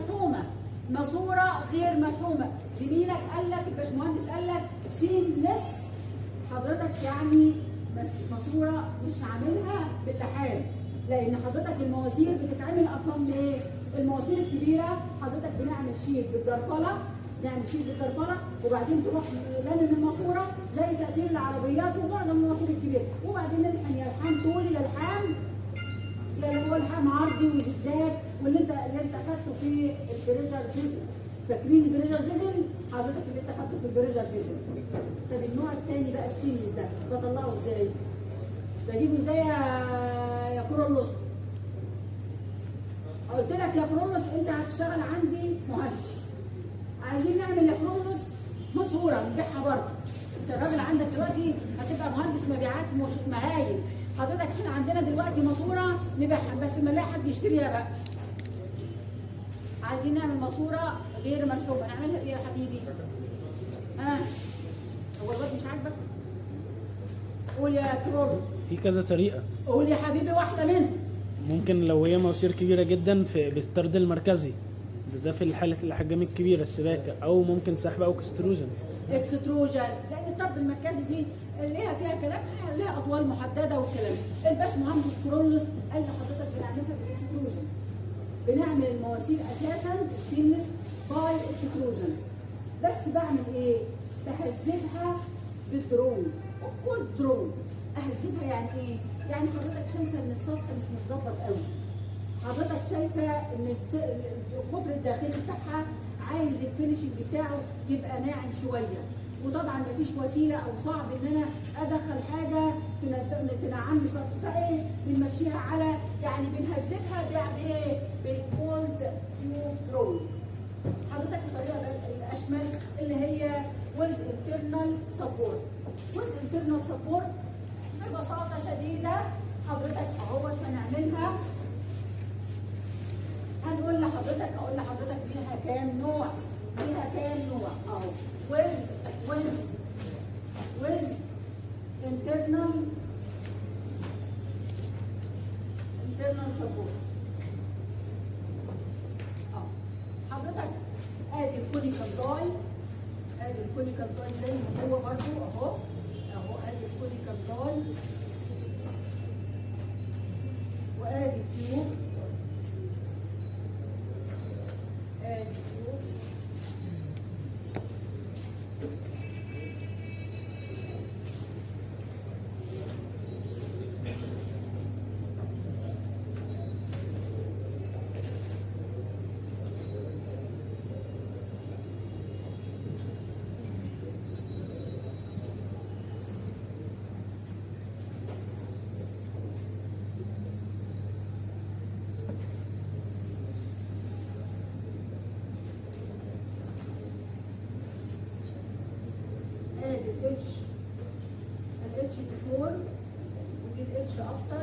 غير ملحومه. زميلك قال لك، الباشمهندس قال لك سيملس، حضرتك يعني ماسوره مش عاملها باللحام، لان حضرتك المواسير بتتعمل اصلا من ايه؟ المواسير الكبيره حضرتك بنعمل شيل بالدرفله، وبعدين تروح لامم الماسوره زي تقفيل العربيات ومعظم المواسير الكبيره، وبعدين نلحم يا لحام طولي يا لحام اللي هو لحام عرضي وزجزاج، واللي انت اخدته في البريجر فيزل. فاكرين البريجر فيزل؟ حضرتك اللي انت اخدته في البريجر فيزل. طب النوع الثاني بقى السيملس ده بطلعه ازاي؟ بجيبه ازاي يا كرولوس؟ قلت لك يا كرولوس انت هتشتغل عندي مهندس، عايزين نعمل يا كرولوس ماسوره نبيعها بره. انت الراجل عندك دلوقتي هتبقى مهندس مبيعات مهايل، حضرتك احنا عندنا دلوقتي ماسوره نبيعها بس ما نلاقي حد يشتريها بقى. عايزين نعمل ماسوره غير ملحومه، نعملها بايه يا حبيبي؟ هو الواد مش عاجبك؟ قول يا كرولوس. في كذا طريقه. قول يا حبيبي واحده منهم. ممكن لو هي مواسير كبيره جدا في بالطرد المركزي، ده في حاله الاحجام الكبيره السباكه، او ممكن سحب او اكستروجن. اكستروجن، لان الطرد المركزي دي ليها فيها كلام، ليها اطوال محدده والكلام. الباشمهندس كرولوس قال لحضرتك بنعملها بالاكستروجن. بنعمل المواسير اساسا السيملس باي اكستروجن. بس بعمل ايه؟ بهذبها بالدرون. كل درون اهذبها يعني ايه؟ يعني حضرتك شايفه ان السطح مش متظبط قوي. حضرتك شايفه ان القطر الداخلي بتاعها عايز الفينشنج بتاعه يبقى ناعم شويه، وطبعا مفيش وسيله او صعب ان انا ادخل حاجه تنعم لي سطح، فايه بنمشيها على يعني بنهذبها بايه؟ بالكولد تيوب درون. حضرتك الطريقه الاشمل اللي هي with internal support. with internal support ببساطه شديده حضرتك اهوت هنعملها. هنقول لحضرتك اقول لحضرتك ليها كام نوع؟ ليها كام نوع؟ اهو with internal support. حضرتك ادي الكونيكال داي، ادي الكونيكال داي زي ما هو برضو اهو ادي الكونيكال داي، وادي التيوب، ادي التيوب، الاتش بيفور ودي الاتش افتر.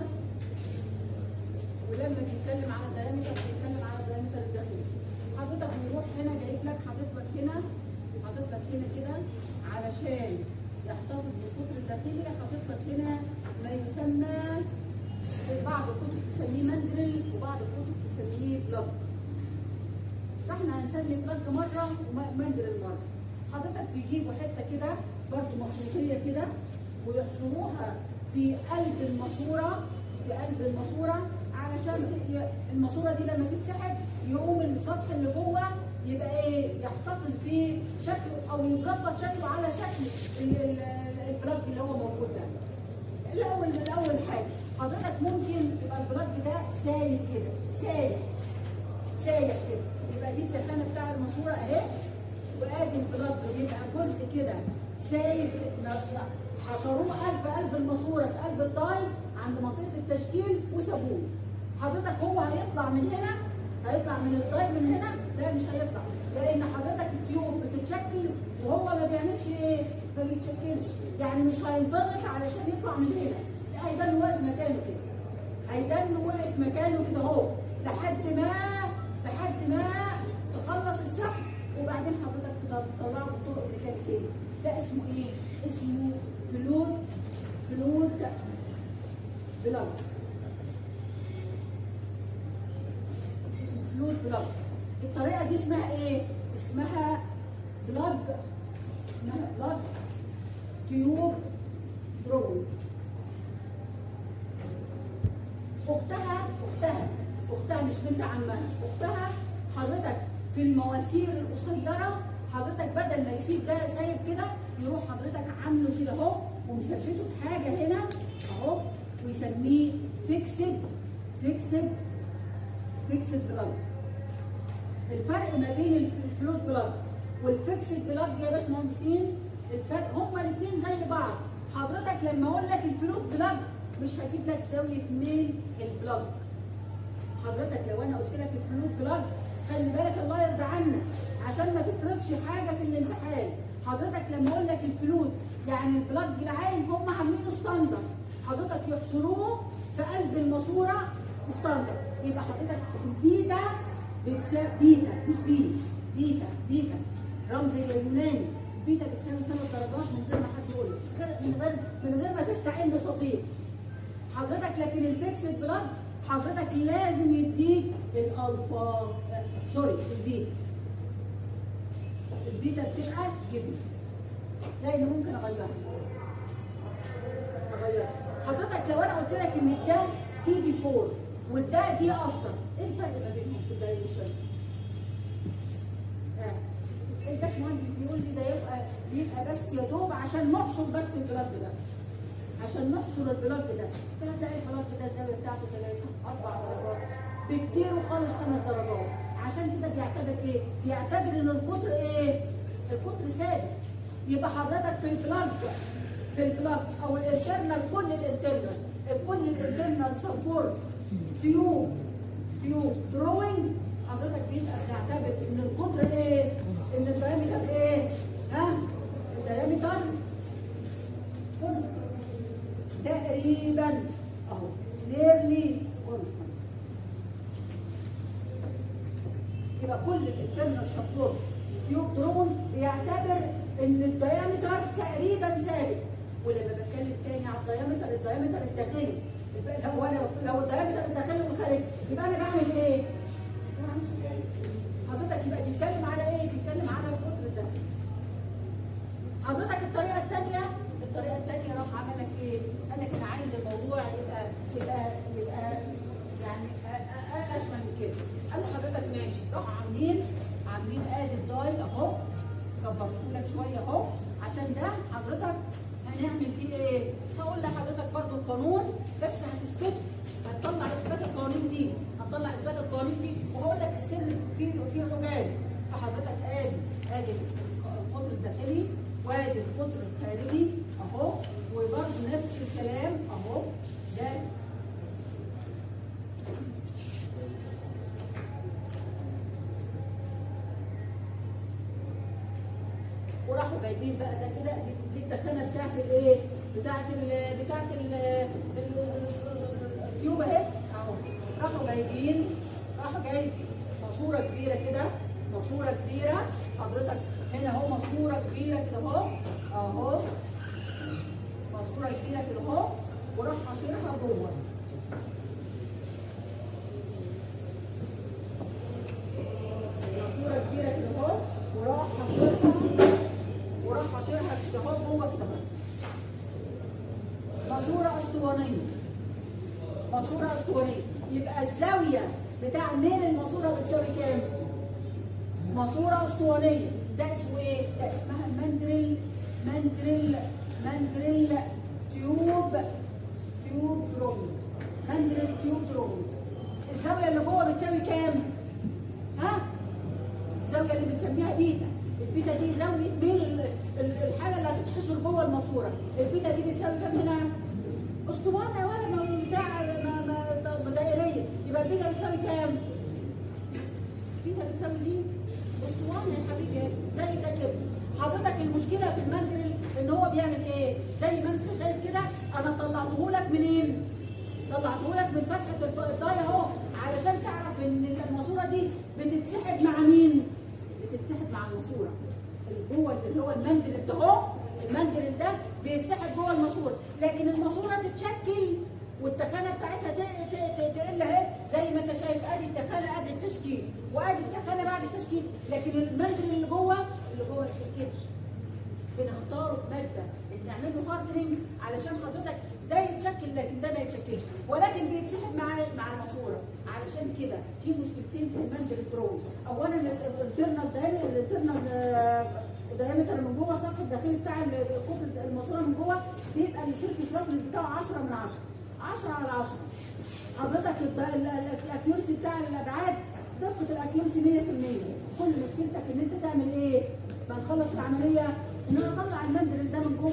ولما بنتكلم على الدايمتر بنتكلم على الدايمتر الداخلي. حضرتك بنروح هنا جايب لك حاطط لك هنا كده علشان يحتفظ بالقطر الداخلي، حاطط لك هنا ما يسمى بعض الكتب تسميه مندرل وبعض الكتب تسميه بلاج. فاحنا هنسمي بلاج مره ومندرل مره. حضرتك بيجيبوا حته كده برضه مخروطيه كده ويحشروها في قلب الماسوره، علشان الماسوره دي لما تتسحب يقوم السطح اللي جوه يبقى ايه؟ يحتفظ بشكله او يتظبط شكله على شكل البلاج اللي هو موجود ده. الاول حاجه حضرتك ممكن يبقى البلاج ده سايل كده، سايح كده، يبقى دي التخانه بتاع الماسوره اهي، وادي البلاج بيبقى جزء كده سايب، حشروه قلب الماسوره في قلب الداي عند منطقه التشكيل وسابوه. حضرتك هو هيطلع من هنا، هيطلع من الداي من هنا؟ لا مش هيطلع، لان حضرتك التيوب بتتشكل وهو ما بيعملش ايه؟ ما بيتشكلش، يعني مش هينضغط علشان يطلع من هنا، لا هيدن واقف مكانه كده، هيدن واقف مكانه كده اهو لحد ما تخلص السحب، وبعدين حضرتك تطلعه بالطرق الميكانيكيه. ده اسمه ايه؟ اسمه فلوت بلاج. اسمه فلوت بلاج. الطريقه دي اسمها ايه؟ اسمها بلاج تيوب درون. اختها مش بنت عمها، اختها حضرتك في المواسير القصيره حضرتك بدل ما يسيب ده سايب كده يروح حضرتك عامله كده اهو ومثبته بحاجه هنا اهو ويسميه فيكسد بلاج. الفرق ما بين الفلوت بلاج والفيكسد بلاج يا باشمهندسين، الفرق هما الاثنين زي بعض. حضرتك لما اقول لك الفلوت بلاج مش هجيب لك زاويه ميل البلاج. حضرتك لو انا قلت لك الفلوت بلاج خلي بالك الله يرضى عنك عشان ما تفرضش حاجه في الامتحان. حضرتك لما اقول لك الفلوت يعني البلاج العين هم عاملينه ستاندر، حضرتك يحشروه في قلب الماسوره ستاندر، يبقى حضرتك بيتا بتساوي بيتا مش بيتا رمز اليوناني، بيتا بتساوي 3 درجات من غير ما حد يقول لك، من غير ما تستعين بصديق حضرتك، لكن الفيكسد بلاد حضرتك لازم يديك الالفا سوري البيتا. البيتا بتبقى جبنه، لان ممكن اغيرها حضرتك. لو انا قلت لك ان ده تي بي 4 وده دي افتر، ايه الفرق ما بينهم في الدايليشن؟ الباشمهندس بيقول لي ده بيبقى بس يا دوب عشان نحشر بس البلاد ده، عشان نحشر البلاد ده، فهتلاقي البلاد ده الزاويه بتاعته 3 4 درجات بكتير وخالص 5 درجات. عشان كده بيعتبر ايه؟ بيعتبر ان القطر ايه؟ القطر ثابت. يبقى حضرتك في البلاد او الانترنال، كل الانترنال سبورت تيوب دروينج حضرتك بيبقى بنعتبر ان القطر ايه؟ ان الدايمتر ايه؟ الدايمتر كونستانت تقريبا اهو نيرلي كونستانت. يبقى كل الانترنال سبورت تيوب درون بيعتبر ان الدايمتر تقريبا ثابت. ولما بتكلم تاني على الدايمتر الداخلي، لو الدايمتر الداخلي والخارجي يبقى انا بعمل ايه؟ حضرتك يبقى بيتكلم على ايه؟ بيتكلم على القطر الداخلي. حضرتك الطريقه الثانيه راح عمل لك ايه؟ قال لك انا عايز الموضوع يبقى يعني اشمل من كده. قال له حضرتك ماشي، راح عاملين ادي الداي اهو، كبرته لك شويه اهو، عشان ده حضرتك هنعمل فيه ايه؟ هقول لحضرتك برضو القانون بس هتطلع اثبات القوانين دي، وهقول لك السر في عجال. فحضرتك ادي القطر الداخلي وادي القطر الخارجي اهو، وبرضو نفس الكلام اهو ده. وراحوا جايبين بقى ده كده، دي التخانه بتاعت الايه؟ بتاعت التيوب اهي اهو. راحوا جايب ماسوره كبيره كده، حضرتك هنا اهو ماسوره كبيره كده اهو ماسوره كبيره كده اهو، وراح حاشرها جوه. ماسوره كبيره كده اهو، وراح حاشرها كده اهو جوه كده. ماسوره اسطوانيه. يبقى الزاويه بتاع ميل الماسوره بتساوي كام؟ ماسوره اسطوانيه. ده اسمه ايه؟ ده اسمها ماندريل تيوب دروم. الزاويه اللي جوه بتساوي كام؟ الزاويه اللي بنسميها بيتا. البيتا دي زاويه ميل الحاجه اللي هتتحشر جوه الماسوره. البيتا دي بتساوي كام هنا؟ اسطوانه ولا بتاع دائريه. يبقى البيتا بتساوي كام؟ البيتا بتساوي زي اسطوانه يا حبيبي، زي ده كده. حضرتك المشكله في الماندريل ان هو بيعمل ايه؟ زي ما انت شايف كده، انا طلعته لك منين؟ طلعته لك من فتحه الضايه اهو، علشان تعرف ان الماسوره دي بتتسحب مع مين؟ بتتسحب مع الماسوره جوه اللي هو الماندريل ده اهو. الماندريل ده بيتسحب جوه الماسوره، لكن الماسوره تتشكل والتخانه بتاعتها تقل اهي، زي ما انت شايف. ادي التخانه قبل التشكيل وادي التخانه بعد التشكيل، لكن الماندريل اللي جوه ما يتشكلش. بنختاره بماده بنعمل له هاردنج علشان حضرتك ده يتشكل، لكن ده ما يتشكلش، ولكن بيتسحب مع الماسوره. علشان كده في مشكلتين في الماندريل برو. اولا الانترنال دايمتر من جوه، السطح الداخلي بتاع القطر الماسوره من جوه بيبقى السيرفيس رفنس بتاعه 10 من 10 على 10. حضرتك الاكيورسي بتاع الابعاد، دقه الاكيورسي 100%. كل مشكلتك ان انت تعمل ايه؟ ما نخلص العمليه ان انا اطلع الماندريل ده من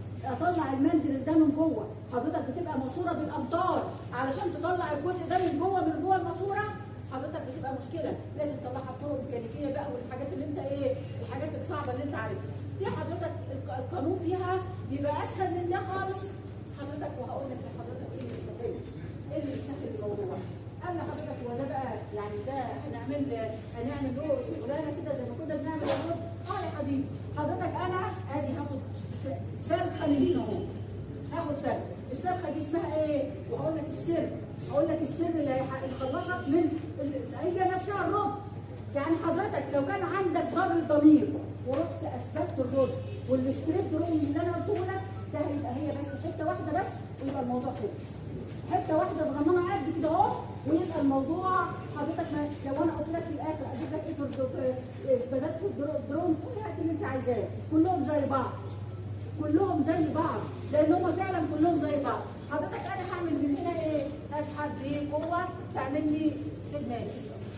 جوه. حضرتك بتبقى ماسوره بالامتار علشان تطلع الجزء ده من جوه الماسوره. حضرتك بتبقى مشكله، لازم تطلعها بطرق ميكانيكيه بقى، والحاجات اللي انت ايه؟ الحاجات الصعبه اللي انت عارفها دي. حضرتك القانون فيها بيبقى اسهل من ده خالص حضرتك. وهقول لك لحضرتك ايه اللي بيسهل الموضوع. قال لحضرتك هو ده بقى يعني ده هنعمل له شغلانه كده زي ما كنا بنعمل يا حبيبي. حضرتك انا ادي هاخد سال خليلين اهو، هاخد صرخه، الصرخه دي اسمها ايه؟ وهقول لك السر، هقول لك السر اللي هيخلصك من هي نفسها الرد. يعني حضرتك لو كان عندك ذره ضمير ورحت اثبتت الرد والستريب دروينج اللي انا قلته لك ده هيبقى هي بس حته واحده بس ويبقى الموضوع خلص. حته واحده صغننه قد كده اهو ويبقى الموضوع حضرتك لو انا قلت لك في الاخر اجيب لك ايه اثباتات في الدرون كل الحاجات اللي انت عايزاه كلهم زي بعض. كلهم زي بعض لان هم فعلا كلهم زي بعض. حضرتك انا هعمل من هنا ايه؟ اسحب دي قوه تعمل لي سيج ماكس.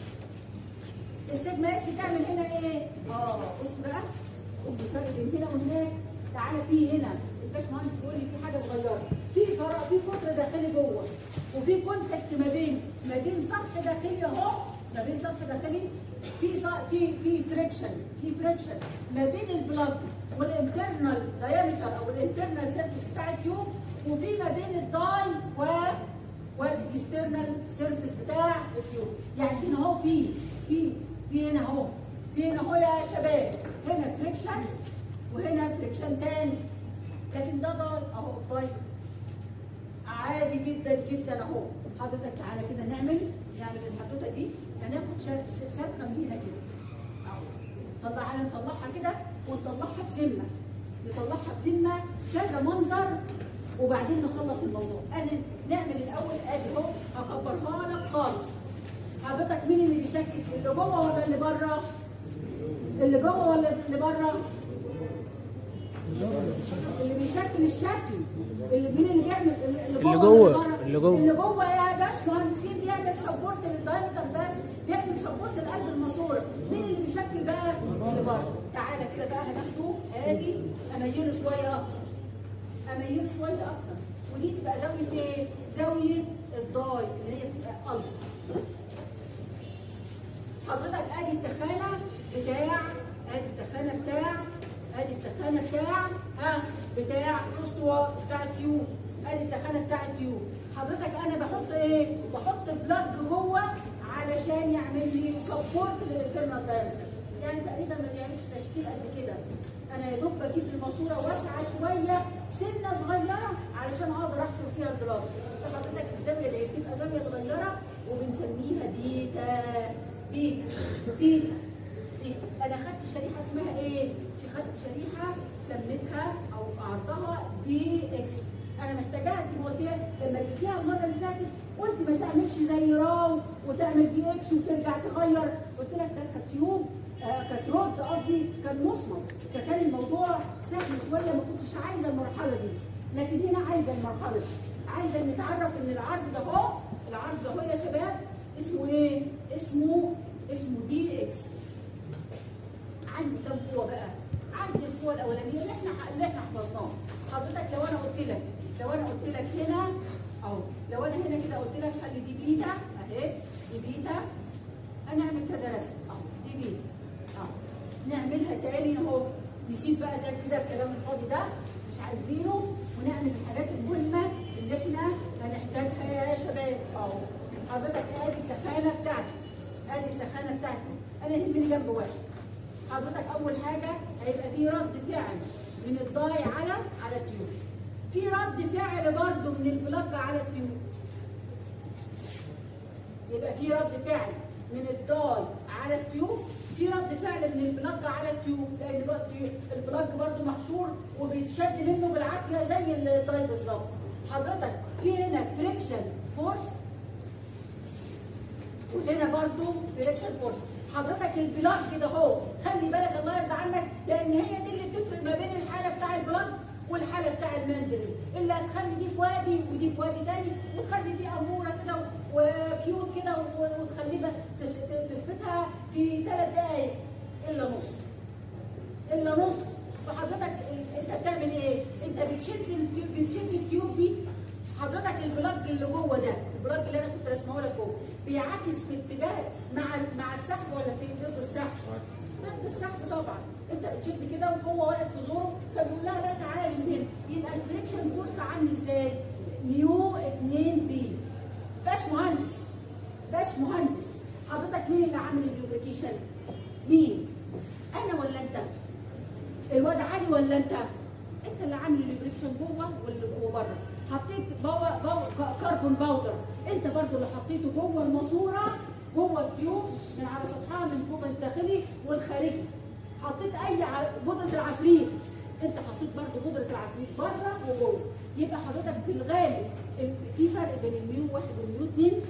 السيج ماكس تعمل هنا ايه؟ بص بقى الفرق بين هنا وهناك. تعالى في هنا الباشمهندس بيقول لي في حاجه صغيره، في قطر داخلي جوه وفي كونتاكت ما بين سطح داخلي اهو، ما بين سطح داخلي في فريكشن ما بين البلاج والانترنال دايمتر او الانترنال سيرفيس بتاع التيوب، وفي ما بين الداي والاكسترنال سيرفيس بتاع التيوب. يعني هنا اهو في هنا اهو يا شباب، هنا فريكشن وهنا فريكشن تاني، لكن ده داي اهو داي عادي جدا جدا اهو. حضرتك تعالى كده نعمل الحدوته دي هناخد سرخه من هنا كده اهو، نطلعها كده ونطلعها بسنه، نطلعها بسنه كذا منظر وبعدين نخلص الموضوع. نعمل الاول ادي اهو هكبرها لك خالص. حضرتك مين اللي بيشكل؟ اللي جوه ولا اللي بره؟ اللي جوه ولا اللي بره؟ اللي بيشكل الشكل. مين اللي بيعمل؟ اللي جوه يا باشمهندسين بيعمل سبورت للدايمتر ده، بيعمل سبورت لقلب الماسوره. مين اللي بيشكل بقى؟ اللي بره. تعالى كده بقى هناخده ادي اميله شويه اكتر ودي تبقى زاويه ايه؟ زاويه الداي اللي هي بتبقى الفا. حضرتك ادي التخانه بتاع الاسطوه بتاع التيوب، ادي التخانه بتاع التيوب. حضرتك انا بحط ايه؟ بحط بلاج جوه علشان يعمل لي سبورت للانترنال دايمتر. يعني تقريبا ما بيعملش تشكيل قد كده. انا يا دوب بجيب الماسوره واسعه شويه سنه صغيره علشان اقدر احشر فيها البلاج. فحضرتك الزاويه دي بتبقى زاويه صغيره وبنسميها بيتا. انا خدت شريحه اسمها ايه؟ خدت شريحه سميتها او عرضها دي اكس. انا محتاجاها انت قلتيها لما جبتيها المره اللي فاتت قلت ما تعملش زي راو وتعمل دي اكس وترجع تغير. قلت لك ده كتيوب كانت رد قصدي كان مصمت، فكان الموضوع سهل شويه ما كنتش عايزه المرحله دي. لكن هنا عايزه المرحله دي، عايزه نتعرف ان العرض ده اهو، العرض ده اهو يا شباب اسمه ايه؟ اسمه دي اكس. عندي كام قوه بقى؟ عندي القوه الاولانيه اللي احنا حفظناها. حضرتك لو انا قلت لك هنا اهو، لو انا هنا كده قلت لك خلي دي بيتا اهي، دي بيتا. هنعمل كذا رسم اهو، دي بيتا اهو، نعملها تاني اهو. نسيب بقى ده كده الكلام الفاضي ده مش عايزينه، ونعمل الحاجات المهمه اللي احنا هنحتاجها يا شباب اهو. حضرتك ادي التخانه بتاعتي، انا يهمني جنب واحد. حضرتك اول حاجه هيبقى في رد فعل من الضاي على التيوب، في رد فعل برضه من البلاج على التيوب. يبقى في رد فعل من الضاي على التيوب، في رد فعل من البلاج على التيوب، لان البلاج برضه محشور وبيتشد منه بالعافيه زي الضاي بالظبط. حضرتك في هنا فريكشن فورس وهنا برضه فريكشن فورس. حضرتك البلاج كده اهو خلي بالك الله يرضى عنك، لان هي دي اللي بتفرق ما بين الحاله بتاع البلاج والحاله بتاع المندرين، اللي هتخلي دي في وادي ودي في وادي تاني، وتخلي دي اموره كده وكيوت كده وتخليها تثبتها في 3 دقائق الا نص. فحضرتك انت بتعمل ايه؟ انت بتشد التيوب دي. حضرتك البلاج اللي جوه ده، البلاج اللي انا كنت رسمه لك جوه، بيعاكس في اتجاه مع السحب ولا ضد السحب؟ ضد السحب طبعا. انت بتشد كده وجوه واقف في زوره، فبيقول لها لا تعالي من هنا. يبقى الفريكشن فورس عامل ازاي؟ نيو 2 بي. باشمهندس حضرتك مين اللي عامل اللوبريكيشن؟ مين؟ انا ولا انت؟ الواد علي ولا انت؟ انت اللي عامل اللوبريكيشن جوه وبره. حطيت كربون باودر، انت برضو اللي حطيته جوه الماسوره جوه التيوب من على سطحها من جوه الداخلي والخارجي. حطيت اي بودره العفريت، انت حطيت برضو بودره العفريت بره وجوه. يبقى حضرتك في الغالب في فرق بين الميو 1 والميو 2.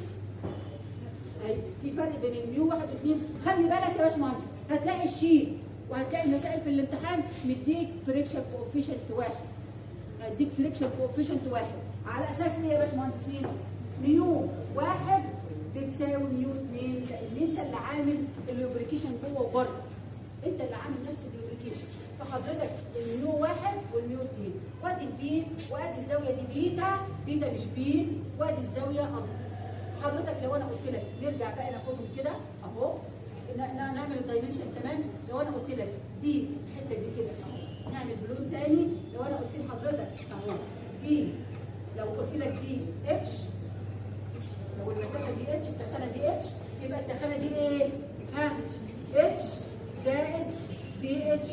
في فرق بين الميو 1 و2. خلي بالك يا باشمهندس، هتلاقي الشيت وهتلاقي المسائل في الامتحان مديك فريكشن كوفيشنت واحد. هديك فريكشن كوفيشنت واحد على اساس ايه يا باشمهندسين؟ ميو 1 بتساوي ميو 2، لان انت اللي عامل اللوبريكيشن جوه وبره. انت اللي عامل نفس اللوبريكيشن. فحضرتك الميو 1 والميو 2، وادي البي وادي الزاويه دي بيتا، بيتا مش بي، وادي الزاويه الفا. حضرتك لو انا قلت لك نرجع بقى ناخدهم كده اهو، نعمل الدايمنشن كمان. لو انا قلت لك دي الحته دي كده اهو، نعمل بلون تاني. لو انا قلت لحضرتك اهو دي، لو قلت لك دي اتش، لو المسافه دي اتش، التخانه دي اتش، يبقى التخانه دي ايه؟ ها؟ اتش زائد دي اتش.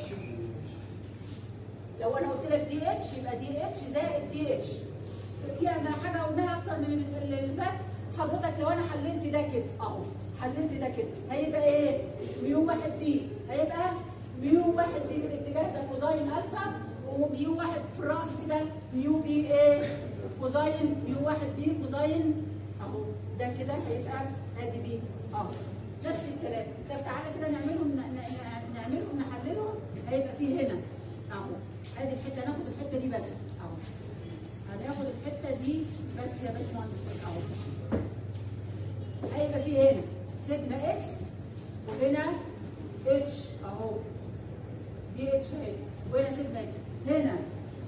لو انا قلت لك دي اتش يبقى دي اتش زائد دي اتش. فيها حاجه قلناها اكتر من اللي فات. حضرتك لو انا حللت ده كده اهو، حللت ده كده هيبقى ايه؟ ميو 1 بي، هيبقى ميو 1 بي في الاتجاه ده كوزاين الفا، وميو 1 في الراس كده ميو بي ايه؟ كوزاين ميو 1 بي كوزاين اهو. ده كده هيبقى ادي بي اهو. نفس الكلام. طب تعالى كده نعملهم نحللهم. هيبقى فيه هنا اهو، ادي الحته، هناخد الحته دي بس اهو، هناخد الحته دي بس يا باشمهندس اهو. هيبقى فيه هنا سيجما اكس وهنا اتش اهو، دي اتش اهي، وهنا سيجما اكس، هنا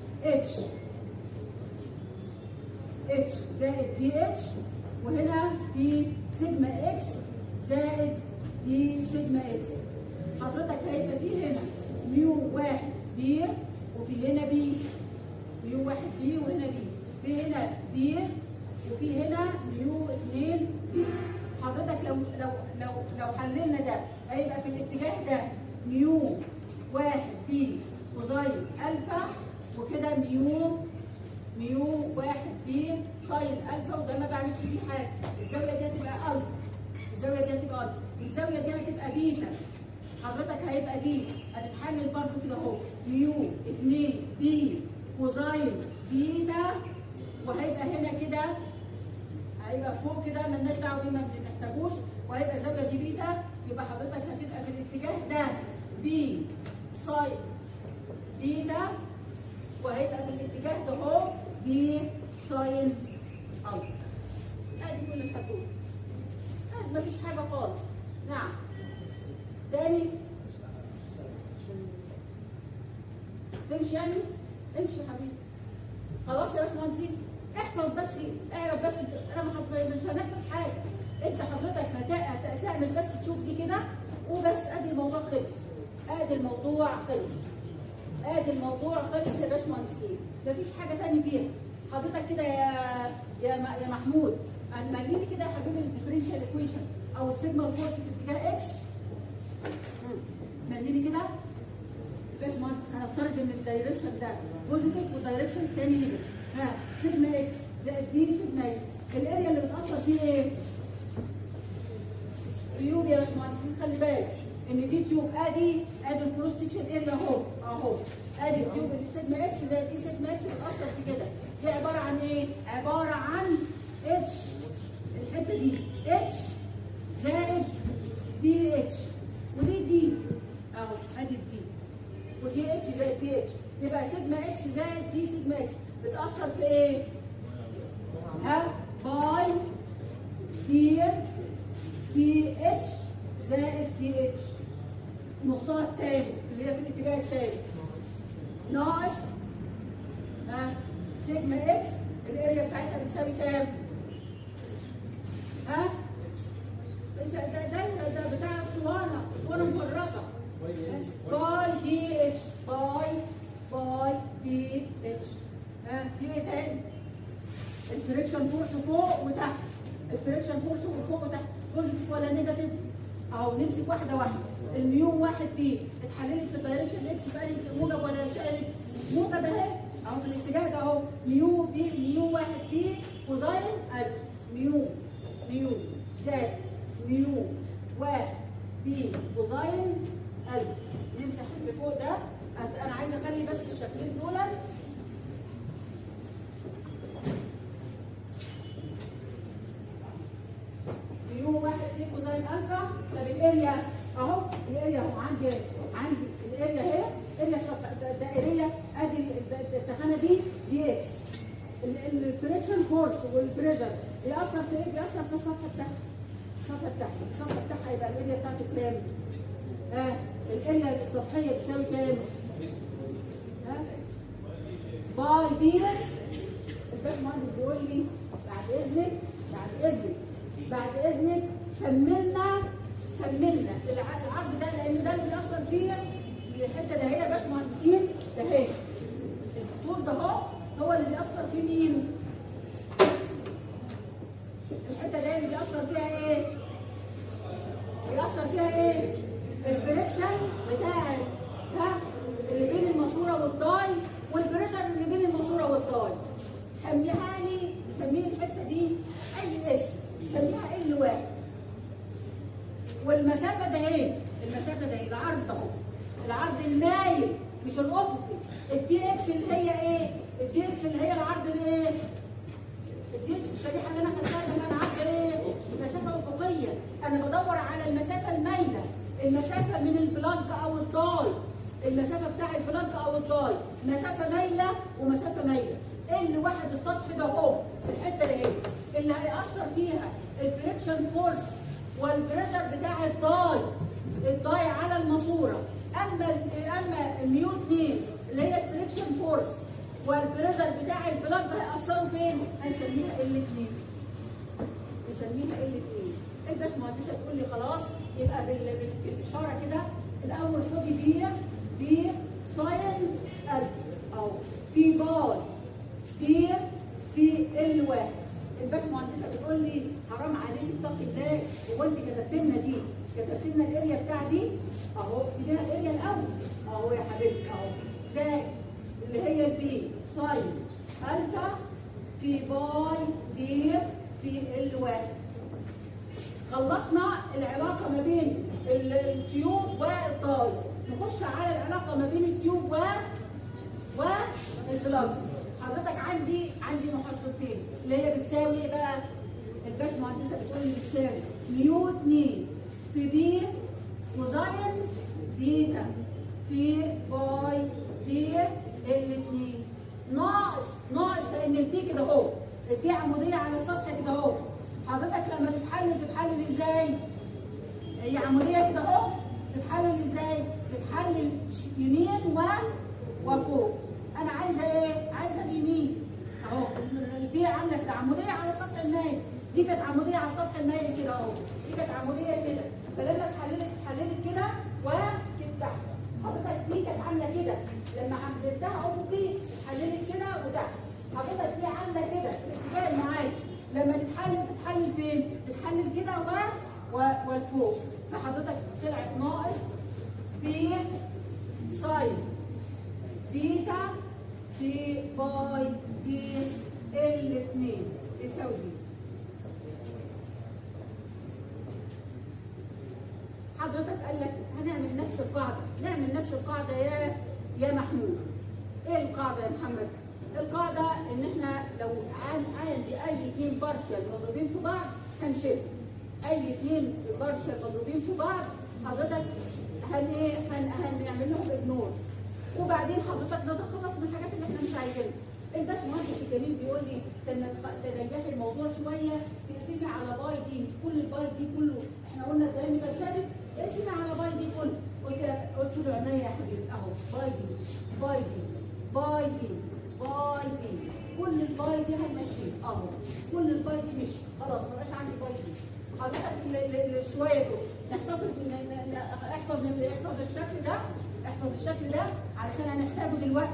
اتش زائد دي اتش، وهنا في سيجما اكس زائد دي سيجما اكس. حضرتك هيبقى فيه هنا ميو 1 بي، وفي هنا بي، ميو 1 بي وهنا بي، في هنا بي، وفي هنا ميو 2 بي. حضرتك لو حللنا ده هيبقى في الاتجاه ده ميو 1 بي كوزاين الفا، وكده ميو 1 بي ساين الفا، وده ما بعملش فيه حاجه. الزاويه دي هتبقى الفا، الزاويه دي هتبقى الفا، الزاويه دي هتبقى بيتا. حضرتك هيبقى دي هتتحلل برضه كده اهو، ميو 2 بي كوزاين بيتا، وهيبقى هنا كده، هيبقى فوق كده مالناش دعوه بيه، ما بنحتاجوش، وهيبقى الزاويه دي بيتا. يبقى حضرتك هتبقى في الاتجاه ده بي ساين بيتا، وهيبقى في الاتجاه ده اهو بي ساين الفا. ادي كل الحدود، مفيش حاجه خالص. نعم تاني تمشي يعني؟ امشي يا حبيبي. خلاص يا باشمهندسين، احفظ بس، اعرف بس. انا مش هنحفظ حاجه، انت حضرتك هتعمل بس، تشوف دي كده وبس. ادي الموضوع خلص، ادي الموضوع خلص، ادي الموضوع خلص يا باشمهندسين. مفيش حاجه تاني فيها. حضرتك كده يا محمود، مليلي كده يا حبيبي الديفرنشال ايكويشن او السيجما فورس في اتجاه اكس. مليلي كده يا باشمهندس. هنفترض ان الدايركشن ده بوزيتيف والدايركشن الثاني نيجاتيف. ها، سيجما اكس زائد دي سيجما اكس، الاريا اللي بتاثر فيه ايه؟ تيوب يا باشمهندسين. خلي بالك ان دي تيوب، ادي الكروس سكشن اريا اهو، ادي التيوب اللي سيجما اكس زائد دي سيجما اكس بتاثر في كده. دي عباره عن ايه؟ عباره عن اتش، الحته دي اتش زائد دي اتش، ودي دي اهو، ادي الدي، ودي اتش زائد دي اتش. يبقى سيجما اكس زائد دي سيجما اكس بتاثر في ايه؟ ها، باي دي في اتش زائد دي اتش، نصها التاني اللي هي في الاتجاه التاني، ناقص ها سيجما اكس، الاريا بتاعتها بتساوي كام؟ ها؟ ده بتاع اسطوانه مفرغه، باي دي اتش، باي دي اتش. ها، في ايه تاني؟ الفريكشن فورس فوق وتحت، الفريكشن فورس فوق وتحت، بوزيتيف ولا نيجاتيف؟ اهو نمسك واحده واحده. الميو 1 بي اتحللت في الدايركشن اكس، بقى موجب ولا سالب؟ موجب اهي، اهو في الاتجاه ده اهو، ميو بي كوزين الف ميو زائد ميو و بي كوزين الف. نمسح اللي فوق ده، انا عايزه اخلي بس الشكلين دول ميو 1 2 كوزين الفا. طب الاريا اهو، الاريا اهو عندي الاريا اهي، اريا السطح الدائريه ادي التخانه دي اكس. الفريكشن فورس والبريشر بيأثر في ايه؟ بيأثر في السطح بتاعها. السطح بتاعها يبقى الاريا بتاعته كام؟ الاريا السطحيه بتساوي كام؟ باي دي. الباشمهندس بيقول لي بعد اذنك سملنا العرض ده، لان ده اللي بيأثر فيه الحته ده هي يا باشمهندسين. ده هي الطول ده هو اللي بيأثر فيه مين؟ الحته دي اللي بيأثر فيها ايه؟ الفريكشن بتاع اللي بين الماسوره والداي، والبريشر اللي بين الماسوره والداي. سميني الحته دي اي اسم، سميها ال1. والمسافه ده ايه؟ العرض اهو، العرض المايل مش الافقي. الدي اكس اللي هي ايه؟ العرض الايه؟ الدي اكس الشريحه اللي انا خدتها اسمها عرض ايه؟ مسافه افقيه. انا بدور على المسافه المايله، المسافه من البلاج او الداي، المسافه بتاع البلاج او الداي، مسافه مايله ومسافه مايله. اللي واحد السطح ده اهو، الحته دي ايه؟ اللي هيأثر فيها الفريكشن فورس والبريشر بتاع الداي على الماسوره. اما الميو 2 اللي هي الفريكشن فورس والبريشر بتاع البلاج هيأثروا فين؟ هنسميها ال2. الباشمهندسه تقول لي خلاص، يبقى بالاشاره كده الاول خدي بي ساين الف اهو في باي في ال1. الباشمهندسه بتقول لي حرام عليك اتقي الله، هو انت كتبت لنا الاريا بتاع دي اهو، اديها الاريا الاول اهو يا حبيبتي اهو، زائد اللي هي البي ساين الفا في باي دي في ال1. خلصنا العلاقه ما بين التيوب والداي، نخش على العلاقه ما بين التيوب والبلاج. حضرتك عندي محصلتين اللي هي بتساوي ايه بقى؟ الباشمهندسه بتقول لي بتساوي ميو 2 في بي كوزين ديتا في باي دي ال2 ناقص لان البي كده اهو، البي عموديه على السطح كده اهو. حضرتك لما تتحلل ازاي؟ هي عموديه كده اهو، تتحلل ازاي؟ تتحلل يمين وفوق. انا عايزه ايه؟ عايزه اليمين اهو. البي عامله كده عموديه على السطح المائل، دي كانت عموديه على السطح المائل كده اهو، دي كانت عموديه كده. فلما اتحللت كده وتحت، حضرتك دي كانت عامله كده، لما حللتها افقي اتحللت كده وتحت. حضرتك دي عامله كده الاتجاه المعاكس، لما تتحلل فين؟ تتحلل كده والفوق. فحضرتك طلعت ناقص بي ساين بيتا في باي دي ال2 يساوي زيرو. حضرتك قال لك هنعمل نفس القاعده يا محمود. ايه القاعده يا محمد؟ القاعده ان احنا لو عندي اي اثنين بارشل مضروبين في بعض هنشيل. اي اثنين بارشل مضروبين في بعض حضرتك هنعمل لهم اجنور، وبعدين حضرتك نتخلص من الحاجات اللي احنا مش عايزينها. الباشمهندس الجميل بيقول لي تريحي الموضوع شويه، تقسمي على باي دي، مش كل الباي دي كله، احنا قلنا الدايمتر ثابت، اقسمي على باي دي كله. قلت له عينيا يا حبيبي اهو، باي دي كل الباي دي هنمشيه اهو، كل الباي دي مشي خلاص، ما بقاش عندي باي دي. حضرتك شويه دول احفظ الشكل ده علشان هنحتاجه دلوقتي.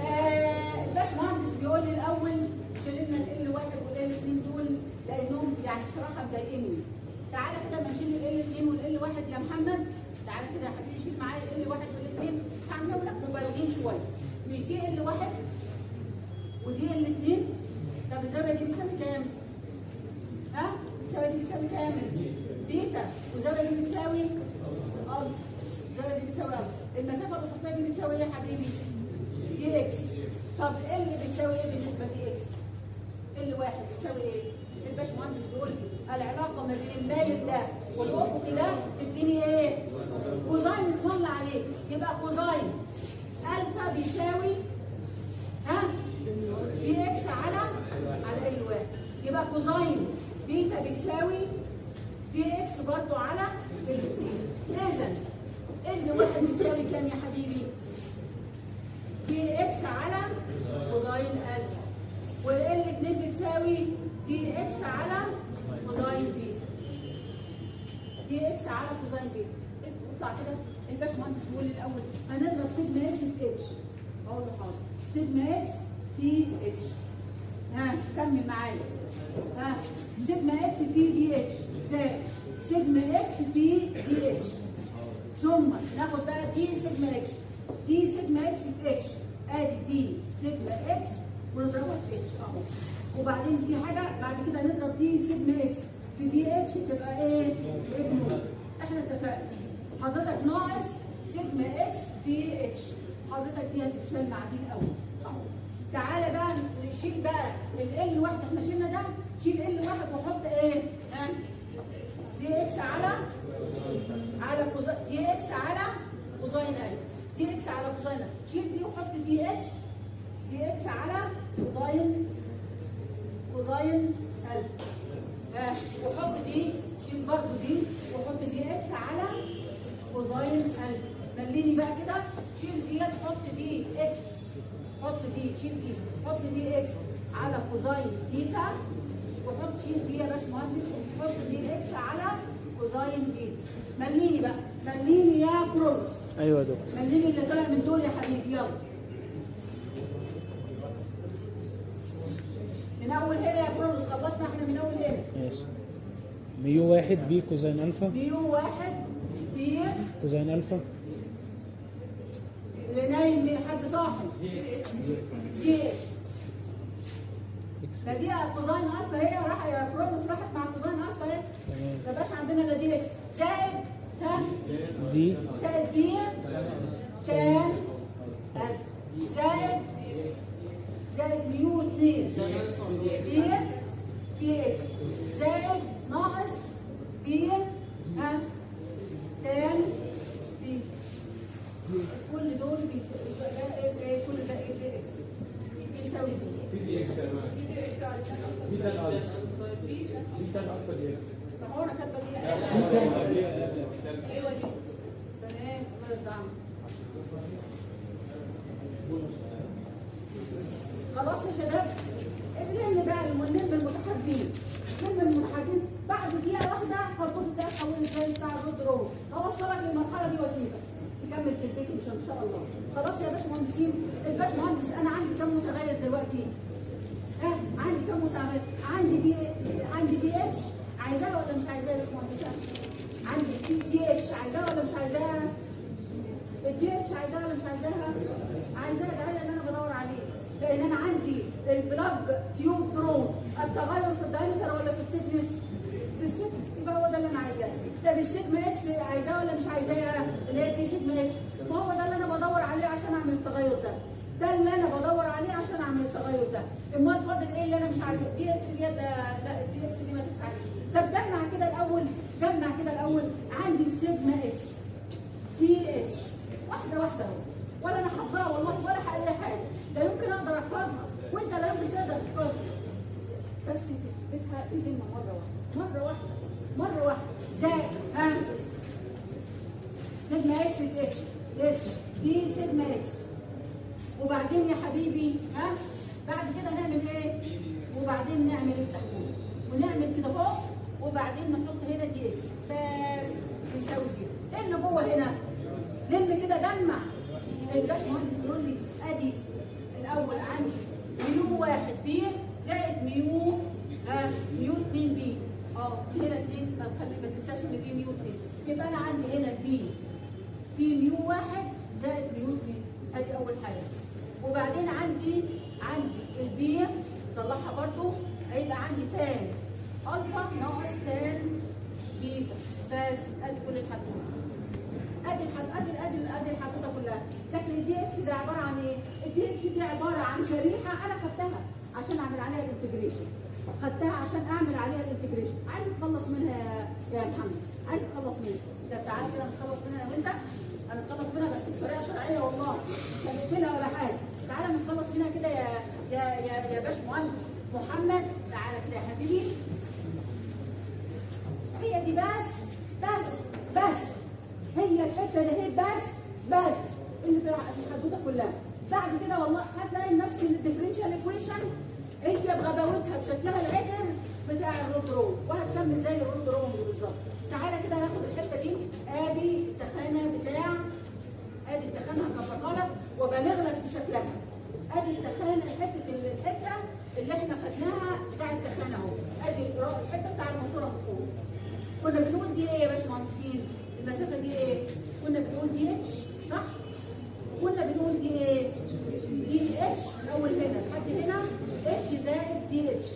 الباشمهندس بيقول لي الاول شيلنا ال1 وال2 دول لانهم يعني يعني بصراحه مضايقني. تعالى كده ما نشيل ال 2 وال 1 يا محمد. تعالى كده يا حبيبي شيل معايا ال 1 وال 2. هعمل لك مبالغين شويه. مش دي ال 1 ودي ال 2. طب الزاويه دي بتساوي كام؟ ها؟ الزاويه دي بتساوي كام؟ بيتا. والزاويه دي بتساوي الفا. الزاويه دي بتساوي الفا. المسافه الافقيه دي بتساوي ايه يا حبيبي؟ دي اكس. طب ال بتساوي ايه بالنسبه لدي اكس؟ ال 1 بتساوي ايه؟ الباشمهندس بيقول لي العلاقه ما بين مايل ده والافقي ده تديني ايه؟ كوزاين اسم الله عليك. يبقى كوزاين الفا بيساوي ها؟ دي اكس على ال 1. يبقى كوزاين بيتا بتساوي دي اكس برضو على ال 2. اذا ال 1 بتساوي كام يا حبيبي؟ دي اكس على كوزاين الفا. وال 2 بتساوي دي اكس على كوزاين بيتا. دي اكس على كوزاين بيتا. اطلع كده. الباشمهندس بيقول لي الاول هنضرب سيجما اكس في اتش. اقول له حاضر. سيجما اكس في اتش. ها كمل معايا. ها سيجما اكس في دي اتش زائد سيجما اكس في دي اتش. ثم ناخد بقى دي سيجما اكس. دي سيجما اكس في اتش. ادي دي سيجما اكس ونضربها في اتش اهو. وبعدين في حاجه بعد كده نضرب دي سيجما اكس في دي اتش تبقى ايه؟ ابنه. احنا اتفقنا. حضرتك ناقص سيجما اكس في اتش. حضرتك دي هتتشال مع دي الاول اهو. تعالى بقى نشيل بقى ال 1 احنا شلنا ده. شيل ال 1 وحط ايه؟ ها؟ دي اكس على دي اكس على كوزاين الف. دي اكس على كوزاين الف. شيل دي وحط دي اكس. دي اكس على كوزاين الف. وحط دي. شيل برضه دي وحط دي اكس على كوزاين الف. مليني بقى كده. شيل دي حط دي اكس. حط دي. شيل دي حط دي اكس على كوزاين بيتا. وحط شيل دي يا باشمهندس وحط دي اكس على كوزاين بيتا. مليني بقى. مليني يا كرولوس. ايوه يا دكتور. مليني اللي طلع من دول يا حبيبي. يلا من اول هنا يا كرولوس. خلصنا احنا من اول هنا. ماشي. ميو 1 بي كوزين الفا. ميو 1 بي كوزين الفا. اللي نايم من حد صاحي. دي اكس. فدي كوزين الفا هي راح يا كرولوس. راحت مع كوزين الفا اهي. ما بقاش عندنا الا دي اكس زائد ها؟ دي زائد بي كان الف زائد ميو 2 بي اكس زائد ناقص بي ها؟ تان بي. كل دول بيساوي كل ده ايه؟ بي اكس بيساوي دي. دي اكس كمان. بيتا الالفا. بيتا الالفا دي اكس. ما هو انا كاتبه دي. ايوه دي. تمام. الله يرضى عنك. خلاص يا شباب. نلم بقى نلم المتحدين. نلم المتحدين. بعد دقيقه واحده هتبص تلاقي اتحولت زي بتاع الرود رو. هوصلك للمرحله دي واسيبك تكمل في البيت ان شاء الله. خلاص يا باشمهندسين. الباشمهندس انا عندي كم متغير دلوقتي؟ عندي كم متغير؟ عندي دي اتش. عايزاها ولا مش عايزاها يا باشمهندسه؟ عندي دي اتش. عايزاها ولا مش عايزاها؟ الدي اتش عايزاها ولا مش عايزاها؟ عايزاها. ده اللي انا بدور عليه. لان انا عندي البلاج تيوب درون. التغير في الدايمتر ولا في السيكنس؟ في السيكنس. يبقى هو ده اللي انا عايزاه. طب السيجما اكس عايزاها ولا مش عايزاها؟ اللي هي دي سيجما اكس. ما هو ده اللي انا بدور عليه عشان اعمل التغير ده. ده اللي انا بدور عليه عشان اعمل التغير ده. امال فاضل ايه اللي انا مش عارفه؟ دي اكس دي لا الدي اكس دي ما تنفعش. طب جمع كده الاول. عندي السيجما اكس دي اتش واحده اهو. ولا انا حافظاها والله ولا اي حاجه. لا يمكن اقدر احفظها وانت لا يمكن تقدر تحفظها. بس تثبتها بذمه مره واحده. زائد ها؟ سيجما اكس اتش دي سيجما اكس. وبعدين يا حبيبي ها؟ بعد كده نعمل ايه؟ وبعدين نعمل التحويل ونعمل كده اهو. وبعدين نحط هنا دي اكس بس يساوي زيرو. ايه اللي جوه هنا؟ لم كده جمع. الباشمهندس يقول لي ادي الاول عندي ميو 1 بي زائد ميو 2 بي. هيبقى عندي تان الفا ناقص تان بيتا. بس ادي كل الحدوته. ادي الحدوته كلها. لكن الدي اكس ده عباره عن ايه؟ الدي اكس دي عباره عن شريحه انا خدتها عشان اعمل عليها الانتجريشن. خدتها عشان اعمل عليها الانتجريشن. عايز تخلص منها يا محمد؟ عايز تخلص منها؟ ده تعالى كده نتخلص منها انا وانت. هنتخلص منها بس بطريقه شرعيه والله. مش هنقتلها ولا حاجه. تعالى نتخلص منها كده يا باشمهندس محمد. تعالى كده يا حبيبي. هي دي بس هي الحته اللي هي بس اللي في الحدوته كلها. بعد كده والله هتلاقي نفس الديفرنشال ايكويشن هي بغباوتها بشكلها العجل بتاع الرود رول، وهتكمل زي الرود رول بالظبط. تعالى كده ناخد الحته دي. ادي التخانه ادي التخانه هكبرها لك وبالغ لك في شكلها. ادي التخانه الحته اللي احنا خدناها بتاع التخانه اهو. ادي الحته بتاع الماسوره من فوق. كنا بنقول دي ايه يا باشمهندسين؟ المسافه دي ايه؟ كنا بنقول دي اتش صح؟ كنا بنقول دي ايه؟ دي اتش من اول هنا لحد هنا اتش زائد دي اتش.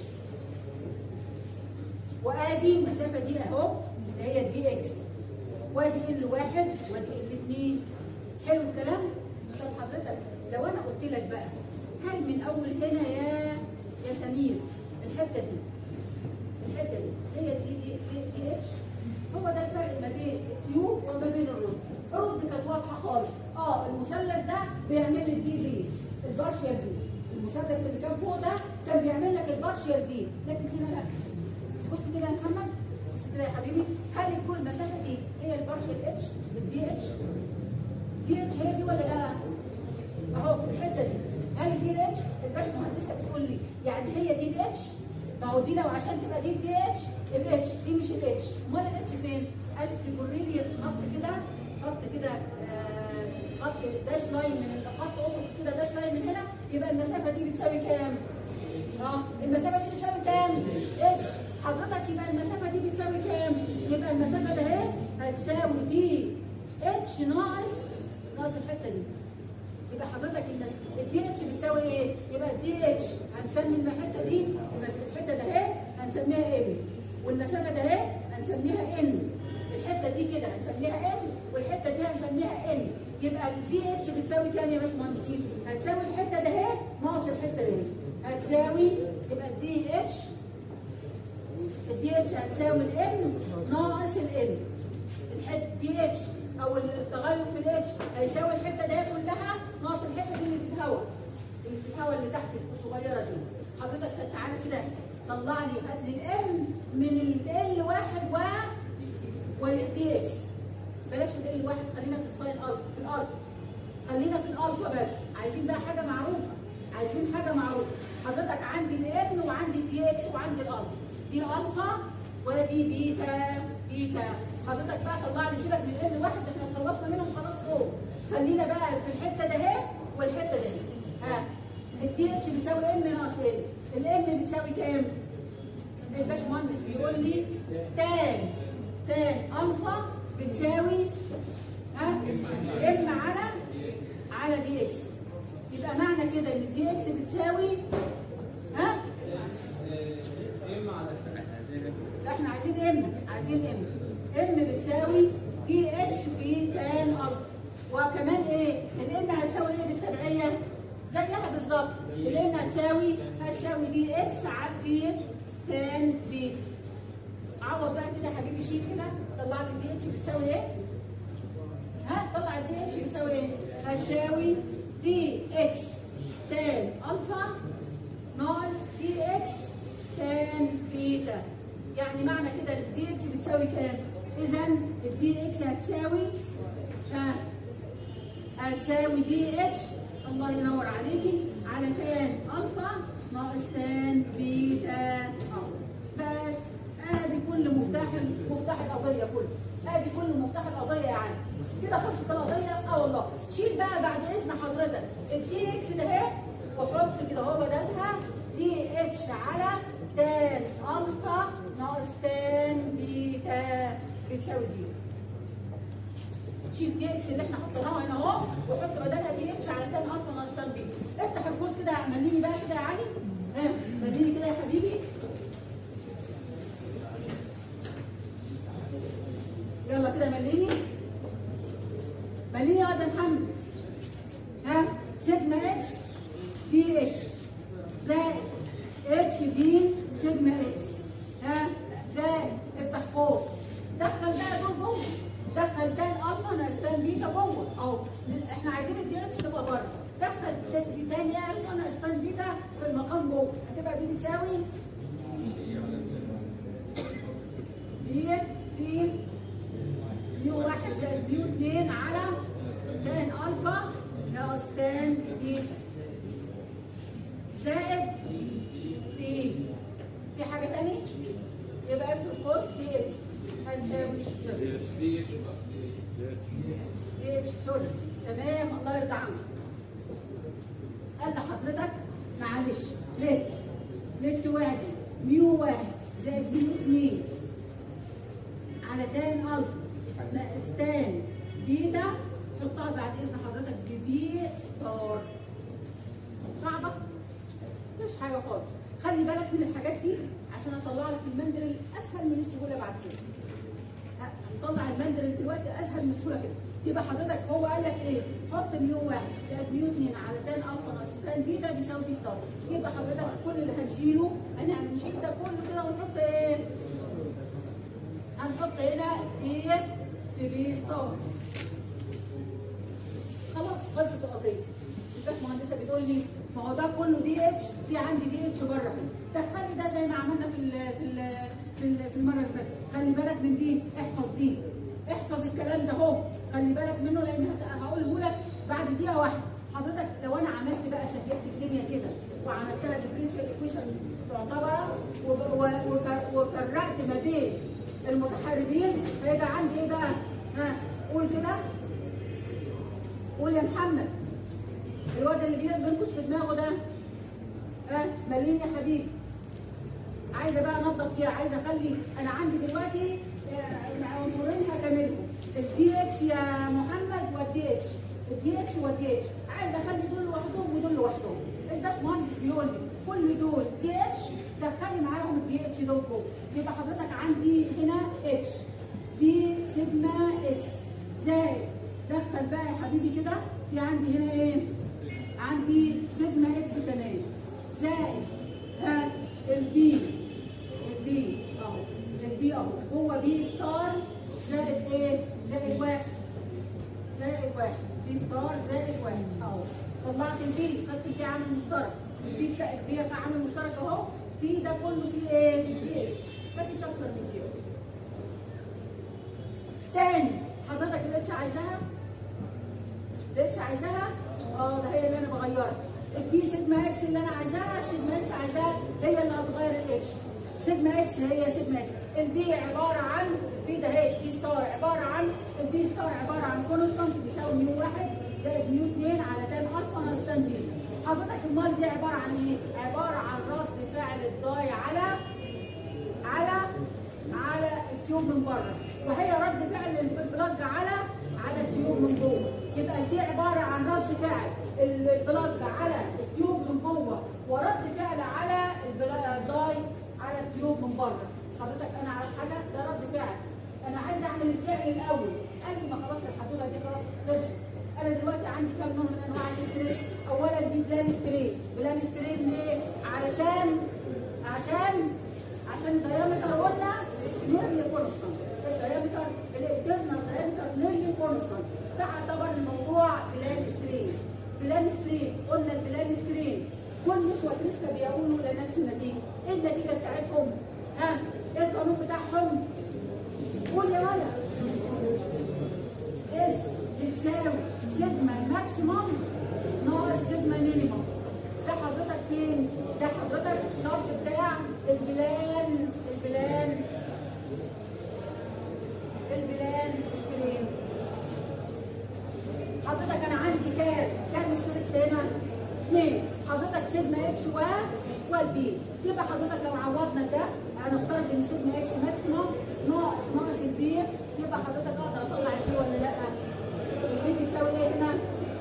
وادي المسافه دي اهو اللي هي دي اكس. وادي ال واحد وادي ال اتنين. حلو الكلام؟ طب حضرتك لو انا قلت لك بقى هل من اول هنا يا سمير الحته دي هي دي اتش؟ هو ده الفرق ما بين التيوب وما بين الرد. الرد كانت واضحه خالص. المثلث ده بيعمل لي دي البارشيال دي. المثلث اللي كان فوق ده كان بيعمل لك البارشيال دي، لكن هنا لا. بص كده يا محمد، بص كده يا حبيبي. هل يكون المسافه دي هي البارشيال اتش بالدي اتش؟ دي اتش هي دي ولا لا؟ اهو الحته دي هل دي الاتش؟ الباشمهندسه بتقول لي يعني هي دي الاتش؟ ما هو دي لو عشان تبقى دي اتش الاتش دي مش الاتش. امال الاتش فين؟ قالت لي جري لي خط كده خط داش لاين من خط افق كده داش لاين من هنا. يبقى المسافه دي بتساوي كام؟ المسافه دي بتساوي كام؟ اتش. حضرتك يبقى المسافه دي بتساوي كام؟ يبقى المسافه ده اهي هتساوي دي اتش ناقص الحته دي. يبقى حضرتك الدي اتش بتساوي ايه؟ يبقى الدي اتش هنسمي الحته دي الحته ده اهي هنسميها ال، والمسافه ده اهي هنسميها ان. الحته دي كده هنسميها ان والحته دي هنسميها ان. يبقى الدي اتش بتساوي كام يا باشمهندسين؟ هتساوي الحته ده اهي ناقص الحته دي. هتساوي يبقى الدي اتش هتساوي الان ناقص الان. الدي اتش او التغير في الاتش هيساوي الحته دي كلها ناقص الحته دي اللي في الهواء اللي تحت الصغيره دي. حضرتك تعالى كده طلع لي هات لي الام من ال واحد والدي اكس. بلاش ال واحد، خلينا في الساين الفا، خلينا في الالفا بس. عايزين بقى حاجه معروفه. حضرتك عندي الام وعندي الدي اكس وعندي الالفا. دي الفا ودي بيتا. حضرتك بقى طلع لي سيبك من ال واحد احنا خلصنا منهم خلاص فوق. خلينا بقى في الحته ده اهي والحته ده. الدي اتش بتساوي ام ناقص ال. الام بتساوي كام؟ الباشمهندس بيقول لي تان الفا بتساوي ام على دي اكس. يبقى معنى كده ان الدي اكس بتساوي ام على احنا عايزين ام بتساوي دي اكس في تان الفا. وكمان ايه؟ الام هتساوي ايه بالتبعيه؟ زيها بالظبط. الام هتساوي دي اكس في تان بي. عوض بقى كده يا حبيبي، شيل كده طلع لي الدي اتش بتساوي ايه؟ طلع الدي اتش بتساوي ايه؟ هتساوي دي اكس تان الفا ناقص دي اكس تان بيتا. يعني معنى كده الدي اكس بتساوي كام؟ اذا الدي اكس هتساوي دي اتش الله ينور عليكي على تان الفا ناقص تان بيتا. بس ادي كل مفتاح القضيه كله. ادي كل مفتاح القضيه يا عم. كده خلصت القضيه. والله شيل بقى بعد اذن حضرتك الدي اكس ده اهي وحط كده هو بدلها دي اتش على تان الفا ناقص تان بيتا بتساوي 0. شيل دي اكس اللي احنا حطيناها هنا اهو وحط بدلها دي اتش على تان الفا ناقص تان بيتا. افتح القوس كده، مليني بقى كده يا علي. مليني كده يا حبيبي. يبقى في القوس دي اكس هتساوي صفر. دي اتش سوري. تمام، الله يرضى عنك. قال لحضرتك معلش نت واحد ميو واحد زائد ميو 2 على تان الفا ناقص تان بيتا، حطها بعد اذن حضرتك ببي ستار. صعبه؟ مفيش حاجه خالص. خلي بالك من الحاجات دي عشان اطلع لك المندرل اسهل من السهوله بعد كده. هنطلع المندرل دلوقتي اسهل من السهوله كده. يبقى حضرتك هو قال لك ايه؟ حط ميو واحد زائد ميو 2 على تان الفا ناقص تان بيتا بيساوي بي ستار. يبقى حضرتك كل اللي هنشيله نشيل ده كله كده ونحط ايه؟ هنحط هنا ايه؟ في بي ستار. خلاص خلصت القضيه. الباشمهندسه بتقول لي ما هو ده كله دي اتش، في عندي دي اتش بره كده. دخلي ده زي ما عملنا في المره اللي فاتت. خلي بالك من دي، احفظ الكلام ده اهو، خلي بالك منه لان هقوله لك بعد دقيقه واحده. حضرتك لو انا عملت بقى سهلت الدنيا كده وعملت لها ديفرنشال ايكويشن تعتبر وفرقت ما بين المتحررين، هيبقى عندي ايه بقى؟ قول كده، قول يا محمد. الواد اللي بينكش في دماغه ده مليين يا حبيبي. عايزه بقى انضف فيها، عايزه اخلي انا عندي دلوقتي عنصرين هكملهم، الدي اكس يا محمد والدي اتش، الدي اكس والدي اتش، عايزه اخلي دول لوحدهم ودول لوحدهم. الباشمهندس بيقول لي كل دول دي اتش دخلي معاهم الدي اتش دول جوه. يبقى حضرتك عندي هنا اتش دي سيجما اكس زائد، دخل بقى يا حبيبي كده، في عندي هنا ايه؟ عندي سيجما اكس كمان زائد البي اهو هو بي ستار زائد ايه؟ زائد واحد بي ستار زائد واحد اهو. طلعت البي، خدت البي عامل مشترك، البي في عامل مشترك اهو، في ده كله فيه ايه؟ بي اتش، مفيش اكتر من كده. تاني حضرتك الاتش عايزاها؟ الاتش عايزاها؟ ده هي اللي انا بغيرها. البي سيجما اكس اللي انا عايزاها، السيجما اكس عايزاها، هي اللي هتغير الاتش. سيجما اكس هي سيجما اكس. البي عباره عن البي ده هي البي ستار عباره عن كونستانت بيساوي ميو واحد زائد ميو 2 على تان الفا ناقص تان بيتا. حضرتك المال دي عباره عن ايه؟ عباره عن رد فعل الضاي على التيوب من بره، وهي رد فعل البلاج على التيوب من جوه. يبقى دي عباره عن رد فعل البلاج على التيوب من جوه ورد فعل على الضاي على التيوب من بره. حضرتك انا عارف حاجه، ده رد فعل. انا عايز اعمل الفعل الاول. قال لي ما خلاص الحدوده دي خلاص خلصت. انا دلوقتي عندي كام نوع من انواع الاستريس؟ اولا دي بلان سترين ليه؟ عشان الدايمتر قلنا نيرلي كونستانت، الدايمتر الانترنال دايمتر نيرلي كونستانت، فاعتبر الموضوع بلان سترين. قلنا البلان سترين كل نسوة لسه بيقولوا لنفس النتيجه. ايه النتيجه بتاعتهم؟ ايه القانون بتاعهم؟ قول يا ولد. اس بتساوي سيجما ماكسيموم ناقص سيجما مينيموم. ده حضرتك فين؟ ده حضرتك الشرط بتاع البلان سترين. حضرتك انا عندي كام ستريس هنا؟ 2. حضرتك سيجما اكس والبي. يبقى حضرتك لو عوضنا ده هنفترض ان سيجما اكس ماكسيموم ناقص البي، يبقى حضرتك اقدر اطلع البي ولا لا؟ البي بيساوي ايه هنا؟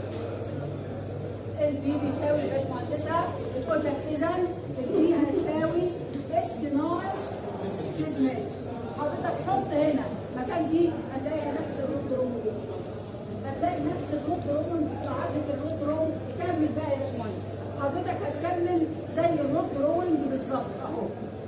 البي بيساوي يا باشمهندسه بتقول لك اذا البي هتساوي اس ناقص سيجما اكس. حضرتك حط هنا مكان دي هتلاقي نفس الروت روم بالظبط. هتلاقي نفس الروت روم، معادله الروت روم. كمل بقى يا باشمهندس. حضرتك هتكمل زي الروت روينج بالظبط اهو.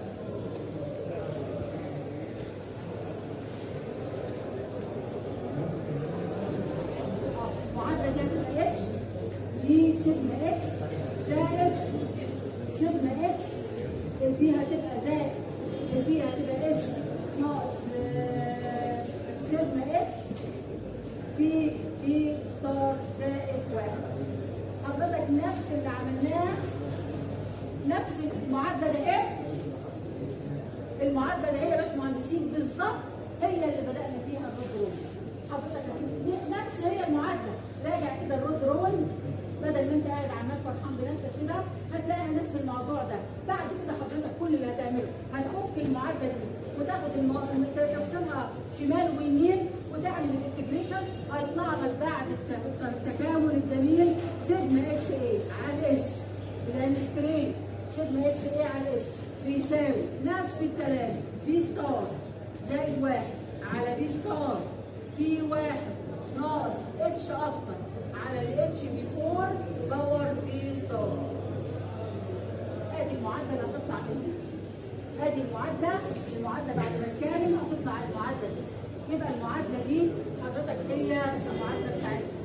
المعادله دي هتبقى اتش دي سيجما اكس زائد سيجما اكس، البي هتبقى زائد البي هتبقى اس ناقص سيجما اكس في بي ستار زائد 1. حضرتك نفس اللي عملناه، نفس المعادله ده ايه؟ المعادله اللي هي يا باشمهندسين بالظبط هي اللي بدانا فيها الرود رول. حضرتك نفس هي المعادله، راجع كده الرود رول بدل ما انت قاعد عمال فرحان بنفسك كده هتلاقي نفس الموضوع ده. بعد كده حضرتك كل اللي هتعمله هتفك المعادله دي وتاخد تفصلها شمال ويمين وتعمل الانتجريشن، هيطلع لك بعد التكامل الجميل سيجما اكس اي على اس بالانسترين، سيجما اكس اي على اس بيساوي نفس الكلام بي ستار زائد 1 على بي ستار في 1 ناقص اتش افتر على الاتش بيفور باور بي ستار. ادي المعادله اللي هتطلع منها. ادي المعادله بعد ما تكامل هتطلع المعادله دي. يبقى المعادله دي حضرتك هي المعادله بتاعتنا.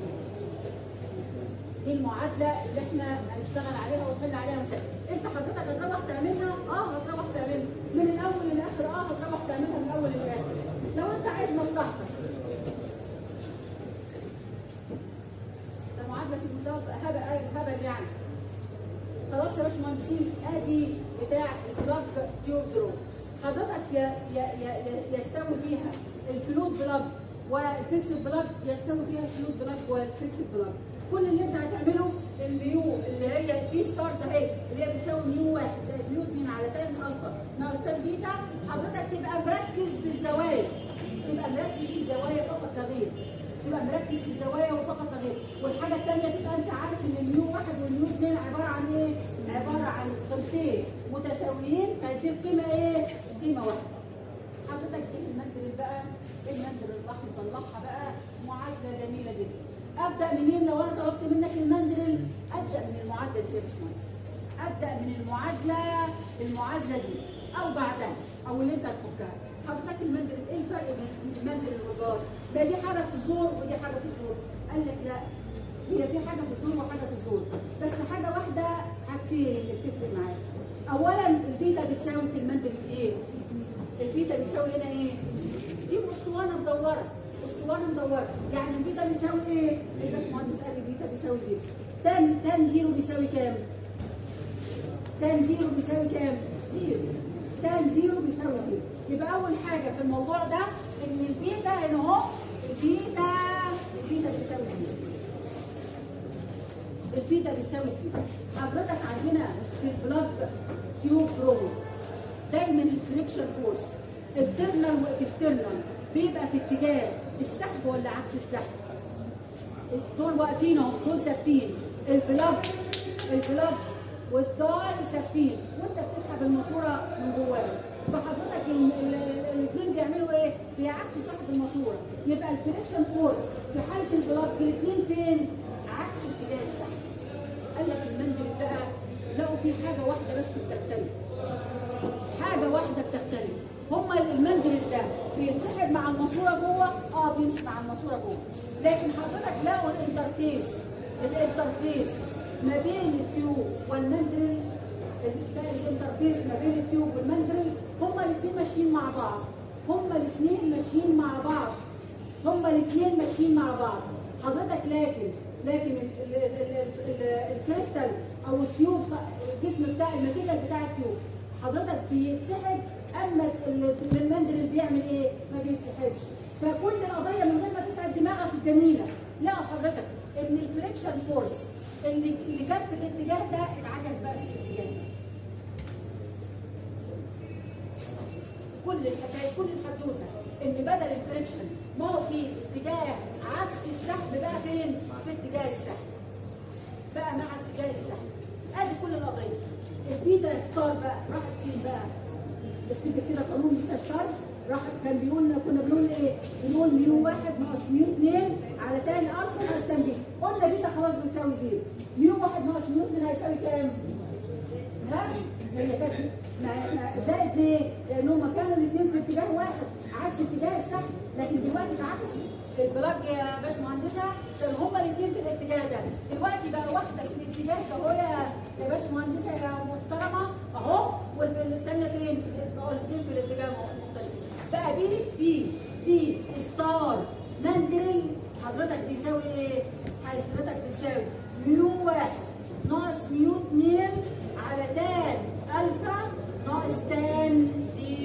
دي المعادله اللي احنا هنشتغل عليها ونحل عليها مسائل. انت حضرتك هتروح تعملها؟ هتروح تعملها من الاول للاخر. هتروح تعملها من الاول للاخر. لو انت عايز مصلحتك. ده معادله في المستوى هبل يعني. خلاص يا باشمهندسين، ادي بتاع البلاج تيوب درو. حضرتك يستوي فيها الفلوت بلاج والفيكس بلاج، يستوي فيها الفلوت بلاج والفيكس بلاج. كل اللي انت هتعمله الميو اللي هي البي ستار ده اهي اللي هي بتساوي ميو 1 زائد ميو 2 على تان الفا ناقص تان بيتا. حضرتك تبقى مركز في الزوايا، تبقى مركز في الزوايا فقط لا غير، تبقى مركز في الزوايا وفقط لا غير. والحاجه الثانيه تبقى انت عارف ان الميو 1 والميو 2 عباره عن ايه؟ عباره عن قيمتين متساويين، فدي القيمه ايه؟ قيمه واحده. حضرتك ايه المنزل بقى؟ المنزل اللي راح نطلعها بقى معادله جميله جدا. ابدا منين لو انا طلبت منك المنزل؟ ابدا من المعادله دي يا باشمهندس. ابدا من المعادله دي او بعدها او اللي انت هتفكها. حضرتك المنزل ايه الفرق بين المنزل والوجار؟ ده دي حاجه في الزور ودي حاجه في الزور. قال لك لا، هي في حاجه في الزور وحاجه في الزور، بس حاجه واحده حاجتين اللي بتفرق معاك. اولا البيتا بتساوي في المنزل ايه؟ البيتا بتساوي هنا ايه؟ دي اسطوانه مدوره، اسطوانه مدوره، يعني البيتا بتساوي ايه؟ الباشمهندس قال لي البيتا بيساوي زيرو. تان زيرو بيساوي كام؟ تان زيرو بيساوي كام؟ زيرو. تان زيرو بيساوي زيرو. يبقى أول حاجة في الموضوع ده إن البيتا هنا أهو البيتا بتساوي زيرو. البيتا بتساوي زيرو. حضرتك عندنا في البلاج تيوب برو دايما الفريكشن فورس انترنال واكسترنال بيبقى في اتجاه السحب ولا عكس السحب؟ دول واقفين اهو، دول ثابتين. البلاج والدال ثابتين وانت بتسحب الماسوره من جواها. فحضرتك الاثنين بيعملوا ايه؟ بيعكسوا سحب الماسوره. يبقى الفريكشن فورس في حاله البلاج الاثنين فين؟ عكس اتجاه السحب. قال لك المنزل بقى لقوا في حاجه واحده بس بتختلف. حاجه واحده بتختلف. هما المندل ده بيتسحب مع الماسوره جوه؟ بيمشي مع الماسوره جوه. لكن حضرتك لقوا الانترفيس ما بين التيوب والمندل، الانترفيس ما بين التيوب والمندل هما الاثنين ماشيين مع بعض. هما الاثنين ماشيين مع بعض. حضرتك لكن الكريستال او التيوب الجسم بتاع الماتيريال بتاع التيوب حضرتك بيتسحب، اما المندل بيعمل ايه؟ ما بيتسحبش. فكل القضيه من غير ما تتعب دماغك الجميله. لا حضرتك ان الفريكشن فورس اللي جت في الاتجاه ده اتعكس بقى في الاتجاه ده. كل الحكايه كل الحدوته ان بدل الفريكشن ما هو في اتجاه عكس السحب بقى فين؟ في اتجاه السحب. بقى مع اتجاه السحب. ادي كل القضيه. البيتا ستار بقى راحت فين بقى؟ افتكر كده قانون بيتا ستار كان كنا بنقول ايه؟ بنقول ميو 1 ناقص ميو 2 على تان الفا ناقص تان بيتا. قلنا بيتا خلاص بتساوي زيرو. ميو 1 ناقص ميو 2 هيساوي كام؟ هي زائد ليه؟ لانهم كانوا الاثنين في اتجاه واحد عكس اتجاه السحب، لكن دلوقتي اتعكسوا. البلاج يا باشمهندسه كانوا هما الاثنين في الاتجاه ده، دلوقتي بقى واحده في الاتجاه ده اهو يا باشمهندسه يا محترمه اهو، والثانيه فين؟ الاثنين في الاتجاه مختلف. بقى بي ستار ماندريل حضرتك بيساوي ايه؟ حضرتك بتساوي ميو 1 ناقص ميو 2 على تان الفا ناقص تان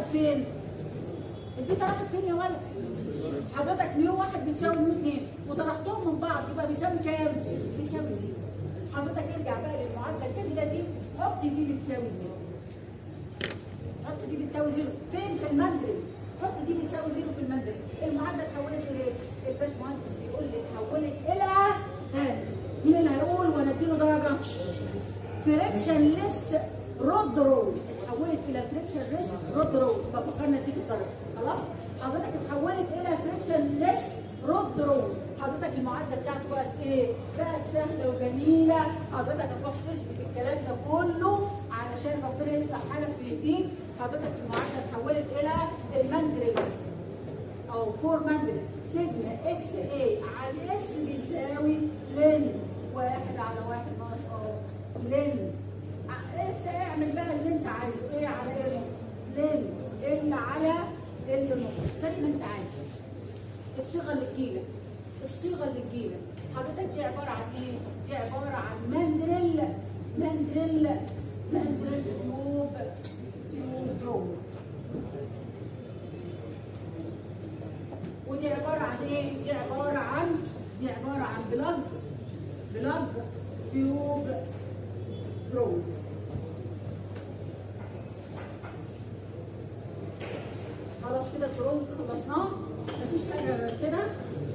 فين؟ البيتا راحت فين يا ولد؟ حضرتك ميو واحد بتساوي ميو اتنين وطرحتهم من بعض يبقى بيساوي كام؟ بيساوي زيرو. حضرتك ارجع بقى للمعادله الجميله دي، حط دي بتساوي زيرو. حط دي بتساوي زيرو فين؟ في المندرين. حط دي بتساوي زيرو في المندرين. المعادله اتحولت لايه؟ الباشمهندس بيقول لي اتحولت الى مين اللي هيقول وانا اديله درجه؟ فريكشنلس رود رول. اتحولت الى فريكشنلس رود رول. يبقى فكرنا اديك الدرجه. خلاص؟ حضرتك اتحولت الى فريكشنلس رود رول. حضرتك المعادله بتاعته بقت ايه؟ بقت سهله وجميله. حضرتك هتروح تثبت الكلام ده كله علشان ربنا يصلح حالك ويهديك. حضرتك المعادله اتحولت الى المندرين او فور مندرين. سيجما اكس اي على اس بيساوي لن 1 على 1 ناقص لن. انت اعمل بقى اللي انت عايزه. ايه على ايه؟ لن ال على ال نقطه زي ما انت عايز. الصيغه اللي تجيلك. الصيغه اللي تجيلك حضرتك دي عباره عن ايه؟ دي عباره عن مندريل تيوب دروب. ودي عباره عن ايه؟ دي عباره عن بلاج تيوب دروب. خلاص كده الدروب خلصناه. مفيش حاجه غير كده.